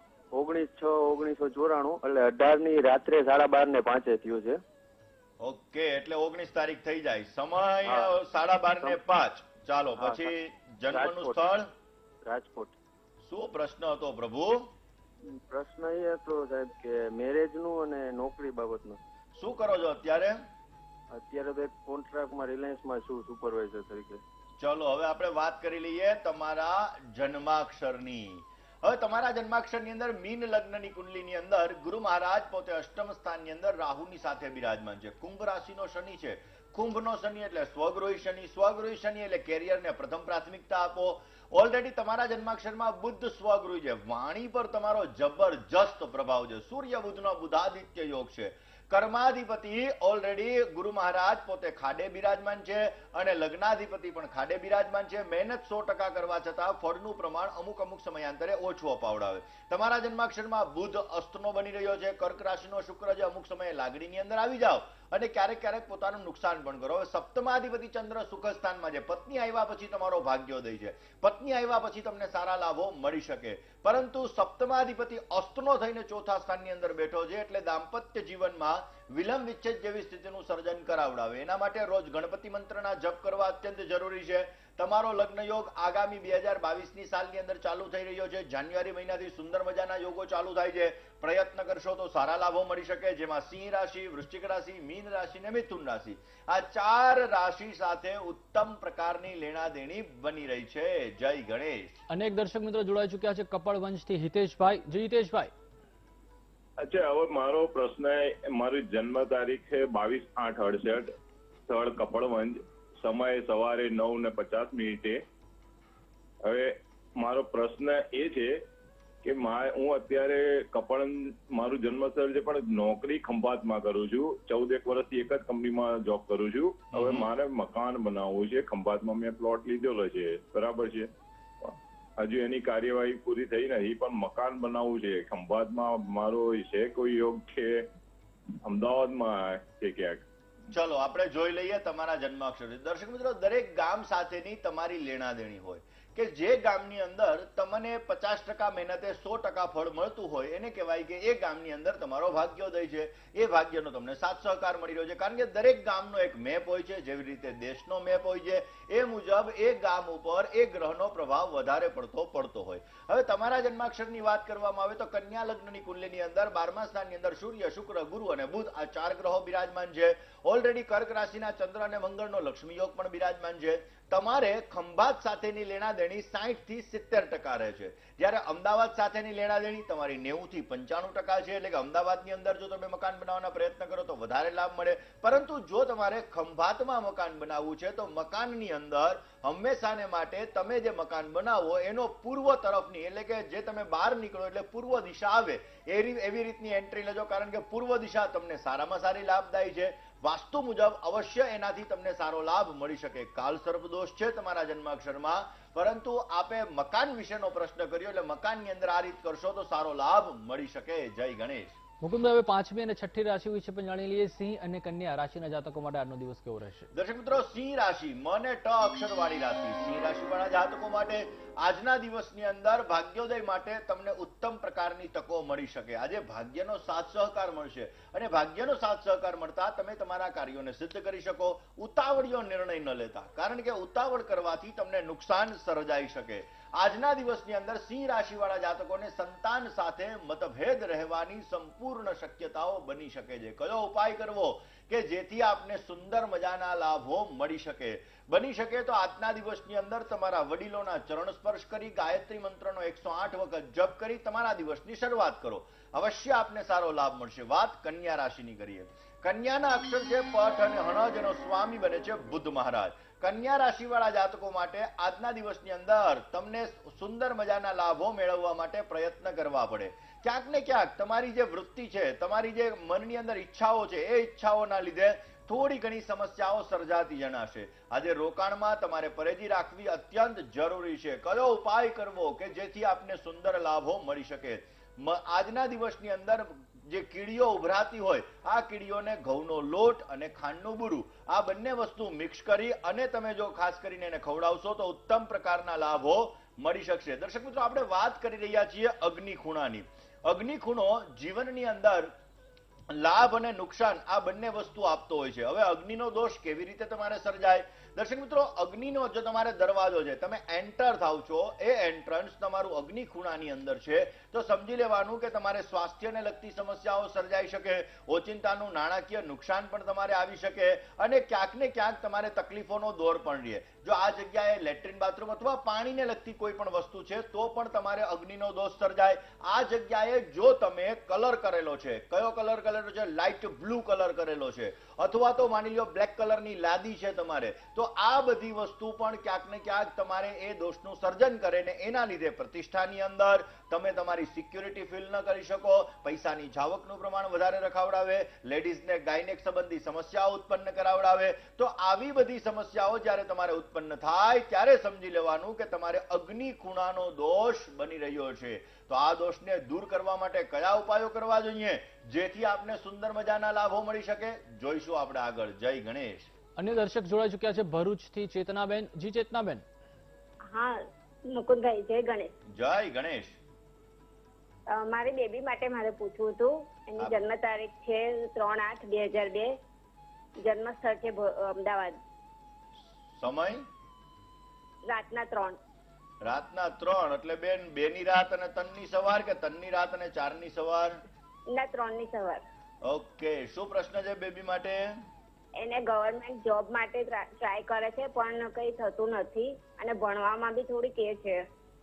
19/6/1994 એટલે 18 ની રાત્રે 12:30 થયું છે. ઓકે, એટલે 19 તારીખ થઈ જાય. સમય 12:30. ચાલો, પછી જન્મનું સ્થળ રાજકોટ. શું પ્રશ્ન હતો પ્રભુ? પ્રશ્ન એ હતો સાહેબ કે મેરેજ નું અને નોકરી બાબતનો. શું કરો છો અત્યારે? અત્યારે તો એક કોન્ટ્રાક્ટમાં રિલાયન્સમાં છું સુપરવાઇઝર તરીકે. ચલો, હવે આપણે વાત કરી લઈએ તમારા જન્માક્ષરની. હવે તમારા જન્માક્ષરની અંદર મીન લગ્નની કુંડલીની અંદર ગુરુ મહારાજ પોતે અષ્ટમ સ્થાનની અંદર રાહુની સાથે બિરાજમાન છે. કુંભ રાશિનો શનિ છે. કુંભનો શનિ એટલે સ્વગૃહી શનિ. સ્વગૃહી શનિ એટલે કેરિયરને પ્રથમ પ્રાથમિકતા આપો. ઓલરેડી તમારા જન્માક્ષરમાં બુદ્ધ સ્વગૃહી છે. વાણી પર તમારો જબરજસ્ત પ્રભાવ છે. સૂર્ય બુધનો બુધાદિત્ય યોગ છે. કર્માધિપતિ ઓલરેડી ગુરુ મહારાજ પોતે ખાડે બિરાજમાન છે અને લગ્નાધિપતિ પણ ખાડે બિરાજમાન છે. મહેનત 100% કરવા છતાં ફળનું પ્રમાણ અમુક સમયાંતરે ઓછું અપાવડાવે. તમારા જન્માક્ષરમાં બુધ અસ્તનો બની રહ્યો છે. કર્ક રાશિનો શુક્ર છે. અમુક સમયે લાગણીની અંદર આવી જાઓ અને ક્યારેક ક્યારેક પોતાનું નુકસાન પણ કરો. હવે સપ્તમાધિપતિ ચંદ્ર સુખ સ્થાનમાં છે, પત્ની આવ્યા પછી તમારો ભાગ્યોદય છે, પત્ની આવ્યા પછી તમને સારા લાભો મળી શકે, પરંતુ સપ્તમાધિપતિ અસ્તનો થઈને ચોથા સ્થાનની અંદર બેઠો છે એટલે દાંપત્ય જીવનમાં વિલંબ વિચ્છેદ જેવી સ્થિતિનું સર્જન કરાવડાવે. એના માટે રોજ ગણપતિ મંત્રના જપ કરવા અત્યંત જરૂરી છે. તમારો લગ્ન યોગ આગામી 2022ની સાલની અંદર ચાલુ થઈ રહ્યો છે. જાન્યુઆરી મહિનાથી સુંદર મજાના યોગો ચાલુ થાય છે. પ્રયત્ન કરશો તો સારા લાભો મળી શકે, જેમાં સિંહ રાશિ, વૃશ્ચિક રાશિ, મીન રાશિ અને મિથુન રાશિ, આ 4 રાશિ સાથે ઉત્તમ પ્રકારની લેણાદેણી બની રહી છે. જય ગણેશ. અનેક દર્શક મિત્રો જોડાઈ ચુક્યા છે કપડવંશથી. હિતેશભાઈ, જી હિતેશભાઈ. અચ્છા, હવે મારો પ્રશ્ન, મારી જન્મ તારીખ છે 22/8/68, સ્થળ કપડવંજ, સમય સવારે 9:50. હવે મારો પ્રશ્ન એ છે કે હું અત્યારે મારું જન્મસ્થળ છે પણ નોકરી ખંભાતમાં કરું છું. 14 વર્ષથી એક જ કંપનીમાં જોબ કરું છું. હવે મારે મકાન બનાવવું છે ખંભાતમાં, મેં પ્લોટ લીધેલો છે, બરાબર છે, હજુ એની કાર્યવાહી પૂરી થઈ નથી, પણ મકાન બનાવવું છે ખંભાતમાં. મારો છે કોઈ યોગ છે અમદાવાદમાં કે ક્યાંક? ચલો આપણે જોઈ લઈએ તમારા જન્માક્ષર. દર્શક મિત્રો, દરેક ગામ સાથેની તમારી લેણાદેણી હોય કે જે ગામની અંદર તમને 50% મહેનતે 100% ફળ મળતું હોય એને કહેવાય કે એ ગામની અંદર તમારો ભાગ્યોદય છે. એ ભાગ્યનો તમને સાથ સહકાર મળી રહ્યો છે, કારણ કે દરેક ગામનો એક મેપ હોય છે, જેવી રીતે દેશનો મેપ હોય છે એ મુજબ એ ગામ ઉપર એ ગ્રહનો પ્રભાવ વધારે પડતો હોય. હવે તમારા જન્માક્ષરની વાત કરવામાં આવે તો કન્યા લગ્નની કુંડલીની અંદર 12મા સ્થાનની અંદર સૂર્ય, શુક્ર, ગુરુ અને બુધ આ 4 ગ્રહો બિરાજમાન છે. ઓલરેડી કર્ક રાશિના ચંદ્ર અને મંગળનો લક્ષ્મી યોગ પણ બિરાજમાન છે. તમારે ખંભાત સાથેની લેણાદેણી 60 થી 70% રહે છે, જ્યારે અમદાવાદ સાથેની લેણાદેણી તમારી 90 થી 95% છે. એટલે કે અમદાવાદની અંદર જો તમે મકાન બનાવવાના પ્રયત્ન કરો તો વધારે લાભ મળે, પરંતુ જો તમારે ખંભાતમાં મકાન બનાવવું છે તો મકાનની અંદર હંમેશાને માટે તમે જે મકાન બનાવો એનો પૂર્વ તરફની, એટલે કે જે તમે બહાર નીકળો એટલે પૂર્વ દિશા આવે એવી રીતની એન્ટ્રી લેજો, કારણ કે પૂર્વ દિશા તમને સારામાં સારી લાભદાયી છે. વાસ્તુ મુજબ અવશ્ય એનાથી તમને સારો લાભ મળી શકે. કાલ સર્પ દોષ છે તમારા જન્માક્ષરમાં, પરંતુ આપે મકાન વિશેનો પ્રશ્ન કર્યો એટલે મકાનની અંદર આ રીત કરશો તો સારો લાભ મળી શકે. જય ગણેશ. મુકુંદ, હવે 5મી અને 6ઠ્ઠી રાશિ વિશે પણ જાણી લઈએ. સિંહ અને કન્યા રાશિના જાતકો માટે આજનો દિવસ કેવો રહેશે? દર્શક મિત્રો, સિંહ રાશિ, મ અને ટ અક્ષરવાળી રાશિ, સિંહ રાશિવાળા જાતકો માટે આજના દિવસની અંદર ભાગ્યોદય માટે તમને ઉત્તમ પ્રકારની તકો મળી શકે. આજે ભાગ્યનો સાથ સહકાર મળશે અને ભાગ્યનો સાથ સહકાર મળતા તમે તમારા કાર્યોને સિદ્ધ કરી શકો. ઉતાવળિયો નિર્ણય ન લેતા, કારણ કે ઉતાવળ કરવાથી તમને નુકસાન સર્જાઈ શકે. આજના દિવસની અંદર સિંહ રાશિવાળા જાતકોને સંતાન સાથે મતભેદ રહેવાની સંપૂર્ણ શક્યતાઓ બની શકે છે. કયો ઉપાય કરવો કે જેથી આપને સુંદર મજાના લાભો મળી શકે? બની શકે તો આજના દિવસની અંદર તમારા વડીલોના ચરણ સ્પર્શ કરી ગાયત્રી મંત્રનો 108 વખત જપ કરી તમારા દિવસની શરૂઆત કરો. અવશ્ય આપને સારો લાભ મળશે. વાત કન્યા રાશિની કરીએ. કન્યાના અક્ષર છે પઠ અને હણ, જેનો સ્વામી બને છે બુધ મહારાજ. કન્યા રાશિવાળા જાતકો માટે આજના દિવસની અંદર તમને સુંદર મજાના લાભો મેળવવા માટે પ્રયત્ન કરવા પડે. ક્યાંક ને ક્યાંક તમારી જે વૃત્તિ છે, તમારી જે મનની અંદર ઈચ્છાઓ છે, એ ઈચ્છાઓના લીધે થોડી ઘણી સમસ્યાઓ સર્જાતી જણાશે. આજે રોકાણમાં તમારે પરેજી રાખવી અત્યંત જરૂરી છે. કયો ઉપાય કરવો કે જેથી આપને સુંદર લાભો મળી શકે? આજના દિવસની અંદર જે કીડીઓ ઉભરાતી હોય આ કીડીઓને ઘઉંનો લોટ અને ખાંડનું બુરું આ બંને વસ્તુ મિક્સ કરી અને તમે જો ખાસ કરીને એને ખવડાવશો તો ઉત્તમ પ્રકારના લાભો મળી શકશે. દર્શક મિત્રો, આપણે વાત કરી રહ્યા છીએ અગ્નિ ખૂણાની. અગ્નિ ખૂણો જીવનની અંદર લાભ અને નુકસાન આ બંને વસ્તુ આપતો હોય છે. હવે અગ્નિનો દોષ કેવી રીતે તમારે સર્જાય? દર્શક મિત્રો, અગ્નિનો જો તમારે દરવાજો છે, તમે એન્ટર થાવ છો, એ એન્ટ્રન્સ તમારું અગ્નિ ખૂણાની અંદર છે, તો સમજી લેવાનું કે તમારે સ્વાસ્થ્યને લગતી સમસ્યાઓ સર્જાઈ શકે, ઓચિંતાનું નાણાકીય નુકસાન પણ તમારે આવી શકે અને ક્યાંક ને ક્યાંક તમારે તકલીફોનો દોર પણ રહે. જો આ જગ્યાએ લેટ્રિન, બાથરૂમ અથવા પાણીને લગતી કોઈ પણ વસ્તુ છે તો પણ તમારે અગ્નિનો દોષ સર્જાય. આ જગ્યાએ જો તમે કલર કરેલો છે, કયો કલર કરેલો છે? લાઇટ બ્લુ કલર કરેલો છે, અથવા તો માની લો બ્લેક કલરની લાદી છે તમારે, તો આ બધી વસ્તુ પણ ક્યાંક ને ક્યાંક તમારે એ દોષનું સર્જન કરે ને એના લીધે પ્રતિષ્ઠાની અંદર તમે તમારી સિક્યુરિટી ફીલ ન કરી શકો, પૈસાની જાવકનું પ્રમાણ વધારે રખાવડાવે, લેડીઝને ગાયનેક સંબંધી સમસ્યાઓ ઉત્પન્ન કરાવડાવે. તો આવી બધી સમસ્યાઓ જ્યારે તમારે ઉત્પન્ન થાય ત્યારે સમજી લેવાનું કે તમારે અગ્નિ ખૂણાનો દોષ બની રહ્યો છે. તો આ દોષને દૂર કરવા માટે કયા ઉપાયો કરવા જોઈએ જેથી આપને સુંદર મજાના લાભો મળી શકે, જોઈશું આપણે આગળ. જય ગણેશ. અન્ય દર્શક જોડાઈ ચુક્યા છે ભરૂચથી ચેતનાબેન. જી ચેતનાબેન. હા મુકુંદભાઈ, જય ગણેશ. જય ગણેશ. મારી બેબી માટે મારે પૂછવું હતું. એની જન્મ તારીખ છે 3/8/2002, જન્મ સ્થળ છે અમદાવાદ. સમય રાતના 3. રાતના 3 એટલે બેન 2 ની રાત અને 3 ની સવાર કે 3 ની રાત અને 4 ની સવાર? ના, 3 ની સવાર. ઓકે, શું પ્રશ્ન છે બેબી માટે? એને ગવર્મેન્ટ જોબ માટે ટ્રાય કરે છે પણ કઈ થતું નથી અને ભણવામાં બી થોડી કે છે.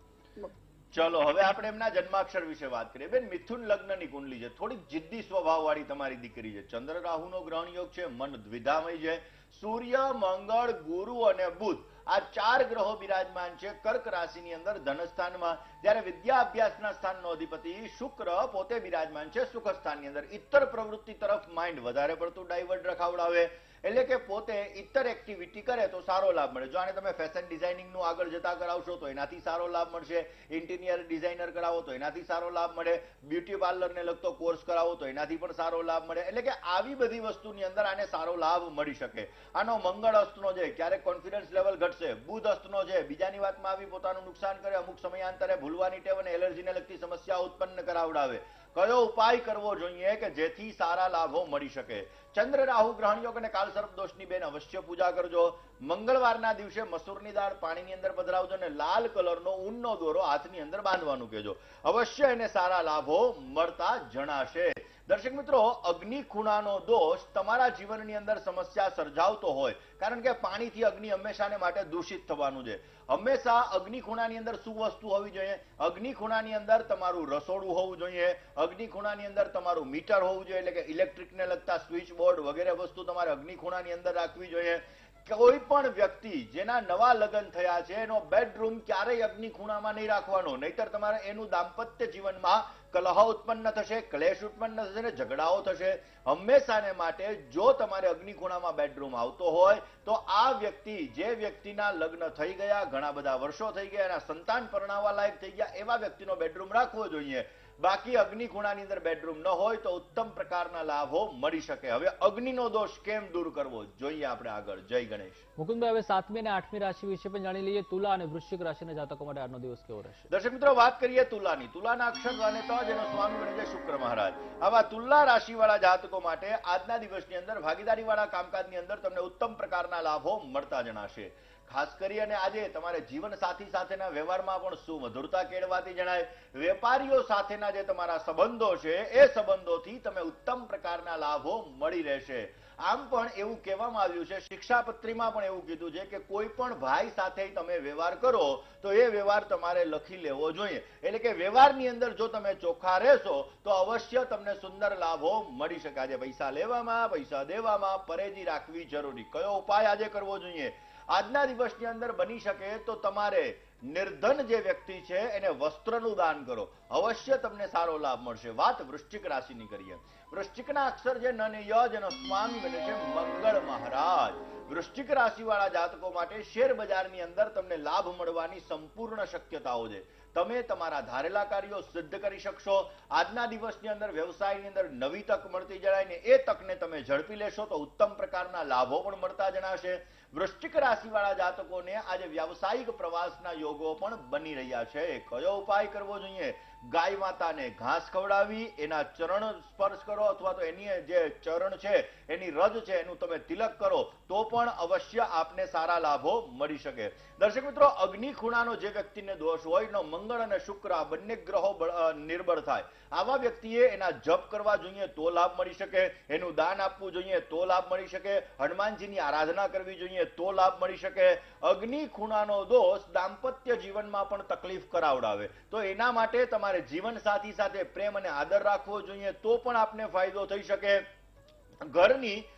ચલો હવે આપણે એમના જન્માક્ષર વિશે વાત કરીએ. બેન મિથુન લગ્નની કુંડલી છે, થોડીક જિદ્દી સ્વભાવ વાળી તમારી દીકરી છે. ચંદ્ર રાહુનો ગ્રહણ યોગ છે, મન દ્વિધામય છે. સૂર્ય, મંગળ, ગુરુ અને બુધ આ 4 ગ્રહો બિરાજમાન છે કર્ક રાશિની અંદર ધનસ્થાનમાં. જ્યારે વિદ્યા અભ્યાસના સ્થાનનો અધિપતિ શુક્ર પોતે બિરાજમાન છે સુખ સ્થાનની અંદર. ઇતર પ્રવૃત્તિ તરફ માઇન્ડ વધારે પડતું ડાયવર્ટ રખાવડાવે, એટલે કે પોતે ઇતર એક્ટિવિટી કરે તો સારો લાભ મળે. જો આને તમે ફેશન ડિઝાઇનિંગનું આગળ જતા કરાવશો તો એનાથી સારો લાભ મળશે, ઇન્ટિરિયર ડિઝાઇનર કરાવો તો એનાથી સારો લાભ મળે, બ્યુટી પાર્લરને લગતો કોર્સ કરાવો તો એનાથી પણ સારો લાભ મળે. એટલે કે આવી બધી વસ્તુની અંદર આને સારો લાભ મળી શકે. આનો મંગળ અસ્તનો છે, ક્યારેક કોન્ફિડન્સ લેવલ ઘટશે. બુધ અસ્તનો છે, બીજાની વાતમાં આવી પોતાનું નુકસાન કરે, અમુક સમયાંતરે ભૂલવાની ટેવ અને એલર્જીને લગતી સમસ્યા ઉત્પન્ન કરાવડાવે. કયો ઉપાય કરવો જોઈએ કે જેથી સારા લાભો મળી શકે? ચંદ્ર રાહુ ગ્રહણ યોગ અને કાલસર્પ દોષની બેન અવશ્ય પૂજા કરજો. મંગળવારના દિવસે મસૂરની દાળ પાણીની અંદર પધરાવજો અને લાલ કલરનો ઊનનો દોરો હાથની અંદર બાંધવાનું કહેજો. અવશ્ય એને સારા લાભો મળતા જણાશે. દર્શક મિત્રો, અગ્નિ ખૂણાનો દોષ તમારા જીવનની અંદર સમસ્યા સર્જાવતો હોય, કારણ કે પાણીથી અગ્નિ હંમેશાને માટે દૂષિત થવાનું છે. હંમેશા અગ્નિ ખૂણાની અંદર શું વસ્તુ હોવી જોઈએ? અગ્નિ ખૂણાની અંદર તમારું રસોડું હોવું જોઈએ, અગ્નિ ખૂણાની અંદર તમારું મીટર હોવું જોઈએ, એટલે કે ઇલેક્ટ્રિકને લગતા સ્વિચ બોર્ડ વગેરે વસ્તુ તમારે અગ્નિ ખૂણાની અંદર રાખવી જોઈએ. કોઈ પણ વ્યક્તિ જેના નવા લગ્ન થયા છે એનો બેડરૂમ ક્યારેય અગ્નિ ખૂણામાં નહીં રાખવાનો, નહીતર તમારે એનું દાંપત્ય જીવનમાં કલહ ઉત્પન્ન થશે, ક્લેશ ઉત્પન્ન થશે ને ઝઘડાઓ થશે. હંમેશાને માટે જો તમારે અગ્નિ ખૂણામાં બેડરૂમ આવતો હોય તો આ વ્યક્તિ, જે વ્યક્તિના લગ્ન થઈ ગયા, ઘણા બધા વર્ષો થઈ ગયા, એના સંતાન પરણાવવા લાયક થઈ ગયા, એવા વ્યક્તિનો બેડરૂમ રાખવો જોઈએ. બાકી અગ્નિ ખૂણાની અંદર બેડરૂમ ન હોય તો ઉત્તમ પ્રકારના લાભો મળી શકે. હવે અગ્નિનો દોષ કેમ દૂર કરવો જોઈએ આપણે આગળ. જય ગણેશ. મુકુંદભાઈ, હવે 7મી અને 8મી રાશિ વિશે પણ જાણી લઈએ. તુલા અને વૃશ્ચિક રાશિના જાતકો માટે આજનો દિવસ કેવો રહેશે? દર્શક મિત્રો, વાત કરીએ તુલાની. તુલાના અક્ષર અને તો જેનો સ્વામી બને છે શુક્ર મહારાજ. આવા તુલા રાશિવાળા જાતકો માટે આજના દિવસની અંદર ભાગીદારીવાળા કામકાજની અંદર તમને ઉત્તમ પ્રકારના લાભો મળતા જણાશે. ખાસ કરી અને આજે તમારે જીવન સાથી સાથેના વ્યવહારમાં પણ સુમધુરતા કેળવાતી જણાય. વેપારીઓ સાથેના જે તમારા સંબંધો છે એ સંબંધોથી તમે ઉત્તમ પ્રકારના લાભો મળી રહેશે. આમ પણ એવું કહેવામાં આવ્યું છે, શિક્ષાપત્રીમાં પણ એવું કીધું છે કે કોઈ પણ ભાઈ સાથે તમે વ્યવહાર કરો તો એ વ્યવહાર તમારે લખી લેવો જોઈએ. એટલે કે વ્યવહારની અંદર જો તમે ચોખ્ખા રહેશો તો અવશ્ય તમને સુંદર લાભો મળી શકે. આજે પૈસા લેવામાં, પૈસા દેવામાં પરેજી રાખવી જરૂરી. કયો ઉપાય આજે કરવો જોઈએ? આજના દિવસની અંદર બની શકે તો તમારે નિર્ધન જે વ્યક્તિ છે એને વસ્ત્રનું દાન કરો, અવશ્ય તમને સારો લાભ મળશે. વાત વૃશ્ચિક રાશિની કરીએ. વૃશ્ચિકના અક્ષર જે ન ને ય, જેનો સ્વામી બને છે મંગળ મહારાજ. વૃશ્ચિક રાશિવાળા જાતકો માટે શેર બજારની અંદર તમને લાભ મળવાની સંપૂર્ણ શક્યતાઓ છે. તમે તમારા ધારેલા કાર્યો સિદ્ધ કરી શકશો. આજના દિવસની અંદર વ્યવસાયની અંદર નવી તક મળતી જણાય ને એ તકને તમે ઝડપી લેશો તો ઉત્તમ પ્રકારના લાભો પણ મળતા જણાશે. વૃશ્ચિક રાશિવાળા જાતકોને આજે વ્યાવસાયિક પ્રવાસના યોગો પણ બની રહ્યા છે. કયો ઉપાય કરવો જોઈએ? ગાય માતાને ઘાસ ખવડાવી એના ચરણ સ્પર્શ કરો, અથવા તો એની જે ચરણ છે એની રજ છે એનું તમે તિલક કરો તો પણ અવશ્ય આપને સારા લાભો મળી શકે. દર્શક મિત્રો, અગ્નિ ખૂણાનો જે વ્યક્તિને દોષ હોય એનો મંગળ અને શુક્ર આ બંને ગ્રહો નિર્બળ થાય, આવા વ્યક્તિએ એના જપ કરવા જોઈએ તો લાભ મળી શકે, એનું દાન આપવું જોઈએ તો લાભ મળી શકે, હનુમાનજીની આરાધના કરવી જોઈએ તો લાભ મળી શકે. અગ્નિ ખૂણાનો દોષ દાંપત્ય જીવનમાં પણ તકલીફ કરાવડાવે તો એના માટે તમારે જીવન સાથી સાથે પ્રેમ અને આદર રાખવો જોઈએ તો પણ આપને ફાયદો થઈ શકે. ઘરની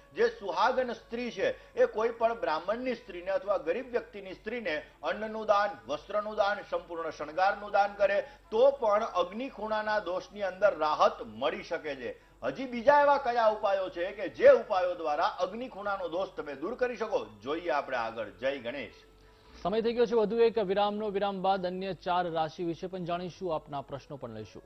જે સુહાગન સ્ત્રી છે એ કોઈ પણ બ્રાહ્મણની સ્ત્રીને અથવા ગરીબ વ્યક્તિની સ્ત્રીને અન્નનું દાન, વસ્ત્રનું દાન, સંપૂર્ણ શણગારનું દાન કરે તો પણ અગ્નિ ખૂણાના દોષની અંદર રાહત મળી શકે છે. હજી બીજા એવા કયા ઉપાયો છે કે જે ઉપાયો દ્વારા અગ્નિ ખૂણાનો દોષ તમે દૂર કરી શકો? જોઈએ આપણે આગળ. જય ગણેશ. સમય થઈ ગયો છે વધુ એક વિરામનો. વિરામ બાદ અન્ય 4 રાશિ વિશે પણ જાણીશું, આપના પ્રશ્નો પણ લઈશું.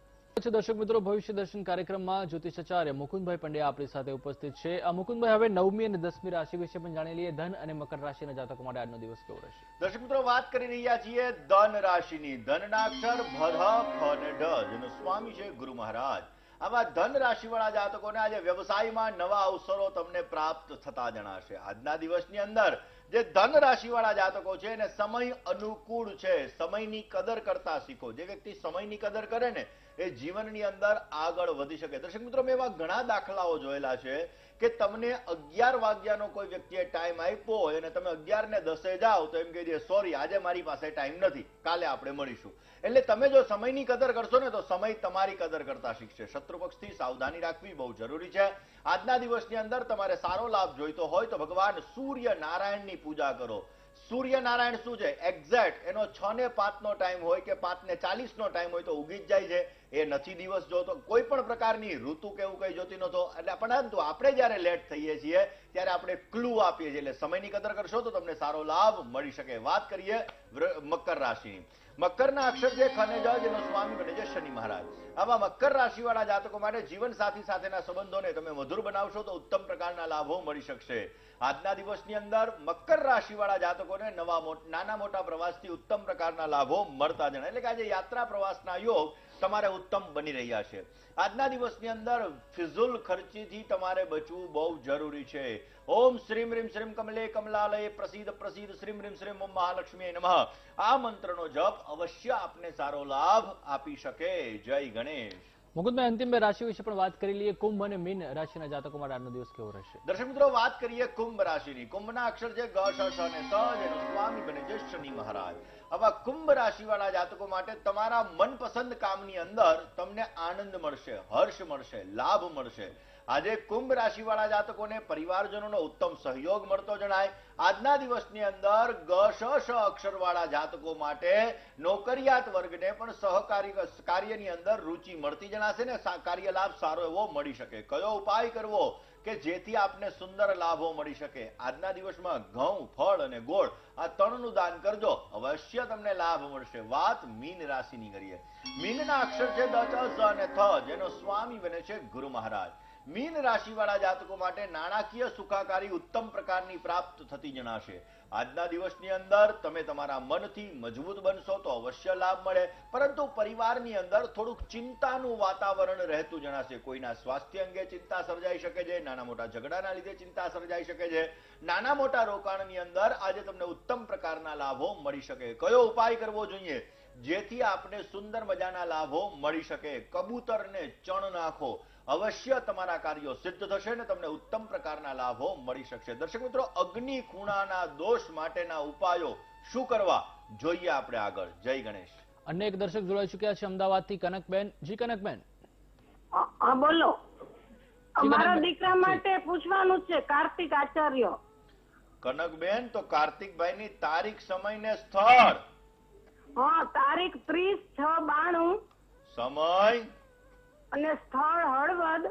દર્શક મિત્રો, ભવિષ્ય દર્શન કાર્યક્રમમાં જ્યોતિષાચાર્ય મુકુંદભાઈ પંડ્યા આપણી સાથે ઉપસ્થિત છે. મુકુંદભાઈ, હવે 9મી અને 10મી રાશિ વિશે પણ જાણી લઈએ. ધન અને મકર રાશિના જાતકો માટે આજનો દિવસ કેવો રહેશે? દર્શક મિત્રો, વાત કરી રહ્યા છીએ ધન રાશિની. ધનના અક્ષર ભ, ફ અને ઢ, જેનો સ્વામી છે ગુરુ મહારાજ. આવા ધન રાશિવાળા જાતકોને આજે વ્યવસાયમાં નવા અવસરો તમને પ્રાપ્ત થતા જણાશે. આજના દિવસની અંદર જે ધન રાશિવાળા જાતકો છે એને સમય અનુકૂળ છે. સમયની કદર કરતા શીખો. જે વ્યક્તિ સમયની કદર કરે ને એ જીવનની અંદર આગળ વધી શકે. દર્શક મિત્રો, મેં એવા ઘણા દાખલાઓ જોયેલા છે કે તમને 11 વાગ્યાનો કોઈ વ્યક્તિએ ટાઈમ આપ્યો હોય અને તમે 11:10 જાઓ તો એમ કહી દે, સોરી, આજે મારી પાસે ટાઈમ નથી, કાલે આપણે મળીશું. એટલે તમે જો સમયની કદર કરશો ને તો સમય તમારી કદર કરતા શીખશે. શત્રુપક્ષથી સાવધાની રાખવી બહુ જરૂરી છે. આજના દિવસની અંદર તમારે સારો લાભ જોઈતો હોય તો ભગવાન સૂર્ય નારાયણની પૂજા કરો. સૂર્યનારાયણ શું છે? એક્ઝેક્ટ એનો 6:05 નો ટાઈમ હોય કે 5:40 નો ટાઈમ હોય તો ઉગી જ જાય છે. એ નથી દિવસ જોતો, કોઈ પણ પ્રકારની ઋતુ કે એવું કઈ જોતી નતો. એટલે પરંતુ આપણે જયારે લેટ થઈએ છીએ ત્યારે આપણે ક્લુ આપીએ છીએ. એટલે સમયની કદર કરશો તો તમને સારો લાભ મળી શકે. વાત કરીએ મકર રાશિની. મકરના અક્ષર છે ખ અને જ, જેનો સ્વામી બને છે શનિ મહારાજ. આવા મકર રાશિવાળા જાતકો માટે જીવન સાથી સાથેના સંબંધોને તમે મધુર બનાવશો તો ઉત્તમ પ્રકારના લાભો મળી શકશે. આજના દિવસની અંદર મકર રાશિવાળા જાતકોને નાના મોટા પ્રવાસથી ઉત્તમ પ્રકારના લાભો મળતા જણાય. એટલે કે આજે યાત્રા પ્રવાસના યોગ તમારે ઉત્તમ બની રહ્યા છે. આજના દિવસની અંદર ફિઝુલ ખર્ચીથી તમારે બચવું બહુ જરૂરી છે. ઓમ શ્રીમ રીમ શ્રીમ કમલે કમલાલય પ્રસિદ્ધ પ્રસિદ્ધ શ્રીમ રીમ શ્રીમ ઓમ મહાલક્ષ્મી નમઃ. આ મંત્રનો જપ અવશ્ય આપને સારો લાભ આપી શકે. જય ગણેશ. મુકુંદભાઈ, અંતિમ 2 રાશિ વિશે પણ વાત કરી લઈએ. કુંભ અને મીન રાશિના જાતકો માટે આજનો દિવસ કેવો રહેશે? દર્શક મિત્રો, વાત કરીએ કુંભ રાશિની. કુંભના અક્ષર છે ગ, શ, શ અને સ, જેનો સ્વામી બને છે શનિ મહારાજ. આવા કુંભ રાશિવાળા જાતકો માટે તમારા મનપસંદ કામની અંદર તમને આનંદ મળશે, હર્ષ મળશે, લાભ મળશે. આજે કુંભ રાશિવાળા જાતકોને પરિવારજનોનો ઉત્તમ સહયોગ મળતો જણાય. આજના દિવસની અંદર ગ, શ, શ અક્ષરવાળા જાતકો માટે નોકરિયાત વર્ગને પણ સહકારી કાર્યની અંદર રુચિ મળતી જણાશે ને કાર્ય લાભ સારો એવો મળી શકે. કયો ઉપાય કરવો કે જેથી આપને સુંદર લાભો મળી શકે? આજના દિવસમાં ઘઉં, ફળ અને ગોળ આ 3નું દાન કરજો, અવશ્ય તમને લાભ મળશે. વાત મીન રાશિની કરીએ. મીનના અક્ષર છે દ, ચ, સ અને થ, જેનો સ્વામી બને છે ગુરુ મહારાજ. મીન રાશિવાળા જાતકો માટે નાણાકીય સુખાકારી ઉત્તમ પ્રકારની પ્રાપ્ત થતી જણાશે. આજના દિવસની અંદર તમે તમારા મનથી મજબૂત બનશો તો અવશ્ય લાભ મળે, પરંતુ પરિવારની અંદર થોડુંક ચિંતાનું વાતાવરણ રહેતું જણાશે. કોઈના સ્વાસ્થ્ય અંગે ચિંતા સર્જાઈ શકે છે, નાના મોટા ઝઘડાના લીધે ચિંતા સર્જાઈ શકે છે. નાના મોટા રોકાણની અંદર આજે તમને ઉત્તમ પ્રકારના લાભો મળી શકે. કયો ઉપાય કરવો જોઈએ જેથી આપને સુંદર મજાના લાભો મળી શકે? કબૂતરને ચણ નાખો, અવશ્ય તમારા કાર્યો સિદ્ધ થશે ને તમને ઉત્તમ પ્રકારના લાભો મળી શકશે. દર્શક મિત્રો, અગ્નિ ખૂણાના દોષ માટેના ઉપાયો શું કરવા જોઈએ આપણે આગળ. જય ગણેશ. અન્ય એક દર્શક જોડાઈ ચુક્યા છે અમદાવાદથી, કનકબેન. જી કનકબેન. હા બોલો. અમારા દીકરા માટે પૂછવાનું છે, કાર્તિક આચાર્ય. કનકબેન, તો કાર્તિકભાઈની તારીખ, સમય ને સ્થળ? હા, તારીખ 30/6/92. સમય અને સ્થળ હળવદ.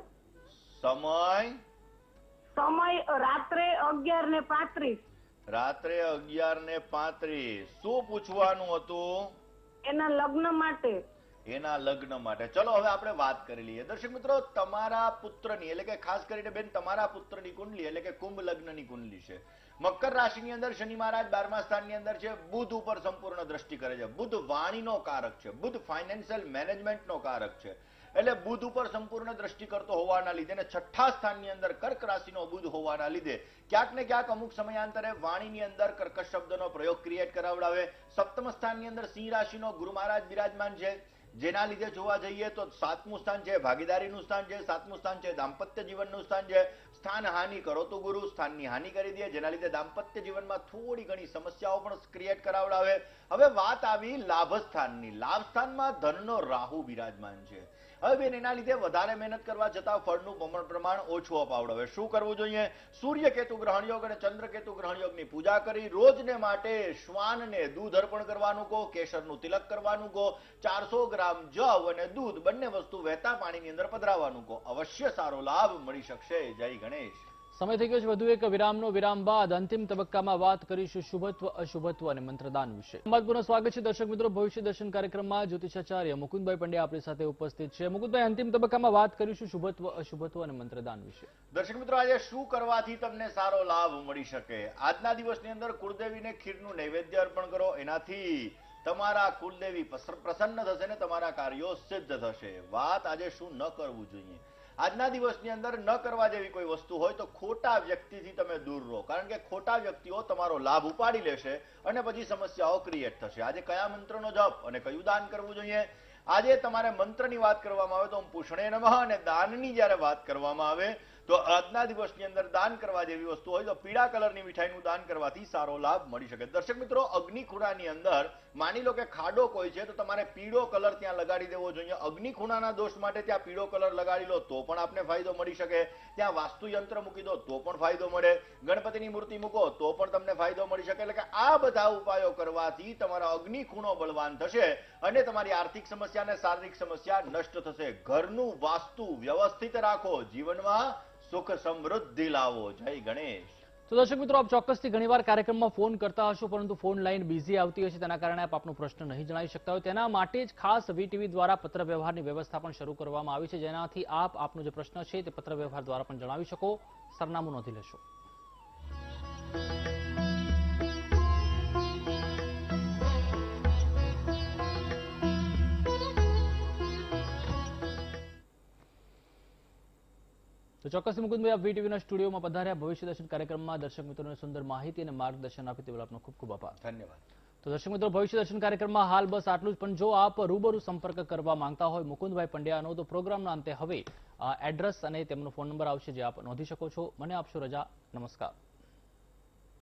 સમય રાત્રે 11:35. રાત્રે 11:35. શું પૂછવાનું હતું? એના લગ્ન માટે. એના લગ્ન માટે. ચલો હવે આપણે વાત કરી લઈએ. દર્શક મિત્રો, તમારા પુત્રની એટલે કે ખાસ કરીને બેન તમારા પુત્રની કુંડલી એટલે કે કુંભ લગ્નની કુંડલી છે. મકર રાશિની અંદર શનિ મહારાજ 12મા સ્થાનની અંદર છે. બુધ ઉપર સંપૂર્ણ દ્રષ્ટિ કરે છે. બુધ વાણીનો કારક છે. બુધ ફાઇનાન્શિયલ મેનેજમેન્ટનો કારક છે. એટલે બુધ ઉપર સંપૂર્ણ દ્રષ્ટિ કરતો હોવાના લીધે અને 6ઠા સ્થાનની અંદર કર્ક રાશિનો બુધ હોવાના લીધે ક્યાંક ને ક્યાંક અમુક સમયાંતરે વાણીની અંદર કર્કશ શબ્દનો પ્રયોગ ક્રિએટ કરાવડાવે. 7મ સ્થાનની અંદર સિંહ રાશિનો ગુરુ મહારાજ બિરાજમાન છે, જેના લીધે જોવા જઈએ તો 7મું સ્થાન છે ભાગીદારીનું સ્થાન છે, 7મું સ્થાન છે દાંપત્ય જીવનનું સ્થાન છે. સ્થાન હાનિ કરો તો ગુરુ સ્થાનની હાનિ કરી દે, જેના લીધે દાંપત્ય જીવનમાં થોડી ઘણી સમસ્યાઓ પણ ક્રિએટ કરાવડાવે. હવે વાત આવી લાભ સ્થાનની. લાભ સ્થાનમાં ધનનો રાહુ બિરાજમાન છે. હવે બેન એના લીધે વધારે મહેનત કરવા છતાં ફળનું પ્રમાણ ઓછું અપાવડે. હવે શું કરવું જોઈએ? સૂર્ય કેતુ ગ્રહણ યોગ અને ચંદ્ર કેતુ ગ્રહણ યોગની પૂજા કરી રોજને માટે શ્વાનને દૂધ અર્પણ કરવાનું કહો, કેસરનું તિલક કરવાનું કહો, 400 ગ્રામ જવ અને દૂધ બંને વસ્તુ વહેતા પાણીની અંદર પધરાવવાનું કહો. અવશ્ય સારો લાભ મળી શકશે. જય ગણેશ. સમય થઈ ગયો છે વધુ એક વિરામનો. વિરામ બાદ અંતિમ તબક્કામાં વાત કરીશું શુભત્વ, અશુભત્વ અને મંત્રદાન વિશે. પુનઃ સ્વાગત છે દર્શક મિત્રો. ભવિષ્ય દર્શન કાર્યક્રમમાં જ્યોતિષાચાર્ય મુકુંદભાઈ પંડ્યા આપણી સાથે ઉપસ્થિત છે. મુકુંદભાઈ, અંતિમ તબક્કામાં વાત કરીશું શુભત્વ, અશુભત્વ અને મંત્રદાન વિશે. દર્શક મિત્રો, આજે શું કરવાથી તમને સારો લાભ મળી શકે? આજના દિવસની અંદર કુળદેવીને ખીરનું નૈવેદ્ય અર્પણ કરો. એનાથી તમારા કુલદેવી પ્રસન્ન થશે ને તમારા કાર્યો સિદ્ધ થશે. વાત આજે શું ન કરવું જોઈએ. આજના દિવસની અંદર ન કરવા જેવી કોઈ વસ્તુ હોય તો ખોટા વ્યક્તિથી તમે દૂર રહો, કારણ કે ખોટા વ્યક્તિઓ તમારો લાભ ઉપાડી લેશે અને પછી સમસ્યાઓ ક્રિએટ થશે. આજે કયા મંત્રનો જપ અને કયું દાન કરવું જોઈએ? આજે તમારે મંત્રની વાત કરવામાં આવે તો ઓમ પુષ્ણે નમઃ, અને દાનની જ્યારે વાત કરવામાં આવે તો આજના દિવસની અંદર દાન કરવા જેવી વસ્તુ હોય તો પીળા કલરની મીઠાઈનું દાન કરવાથી સારો લાભ મળી શકે. દર્શક મિત્રો, અગ્નિખૂણાની અંદર માની લો કે ખાડો કોઈ છે તો તમારે પીળો કલર ત્યાં લગાડી દેવો જોઈએ. અગ્નિખૂણાના દોષ માટે ત્યાં પીળો કલર લગાડી લો તો પણ આપને ફાયદો મળી શકે. ત્યાં વાસ્તુયંત્ર મૂકી દો તો પણ ફાયદો મળે. ગણપતિની મૂર્તિ મૂકો તો પણ તમને ફાયદો મળી શકે. એટલે કે આ બધા ઉપાયો કરવાથી તમારા અગ્નિખૂણો બળવાન થશે અને તમારી આર્થિક સમસ્યા અને શારીરિક સમસ્યા નષ્ટ થશે. ઘરનું વાસ્તુ વ્યવસ્થિત રાખો, જીવનમાં સુખ સમૃદ્ધિ લાવો. જય ગણેશ. તો દર્શક મિત્રો, આપ ચોક્કસથી ઘણીવાર કાર્યક્રમમાં ફોન કરતા હશો, પરંતુ ફોન લાઈન બિઝી આવતી હોય છે, તેના કારણે આપ આપનો પ્રશ્ન નહીં જણાવી શકતા હોય. તેના માટે જ ખાસ વીટીવી દ્વારા પત્ર વ્યવહારની વ્યવસ્થા પણ શરૂ કરવામાં આવી છે, જેનાથી આપ આપનો જે પ્રશ્ન છે તે પત્ર વ્યવહાર દ્વારા પણ જણાવી શકો. સરનામું નોંધી લેશો. તો ચોક્કસથી મુકુંદભાઈ, આપ વીટીવીના સ્ટુડિયોમાં પધાર્યા. ભવિષ્ય દર્શન કાર્યક્રમમાં દર્શક મિત્રોને સુંદર માહિતી અને માર્ગદર્શન આપી તે બદલ આપનો ખૂબ ખૂબ આભાર. ધન્યવાદ. તો દર્શક મિત્રો, ભવિષ્ય દર્શન કાર્યક્રમમાં હાલ બસ આટલું જ. પણ જો આપ રૂબરૂ સંપર્ક કરવા માંગતા હોય મુકુંદભાઈ પંડ્યાનો, તો પ્રોગ્રામના અંતે હવે એડ્રેસ અને તેમનો ફોન નંબર આવશે, જે આપ નોંધી શકો છો. મને આપશો રજા. નમસ્કાર.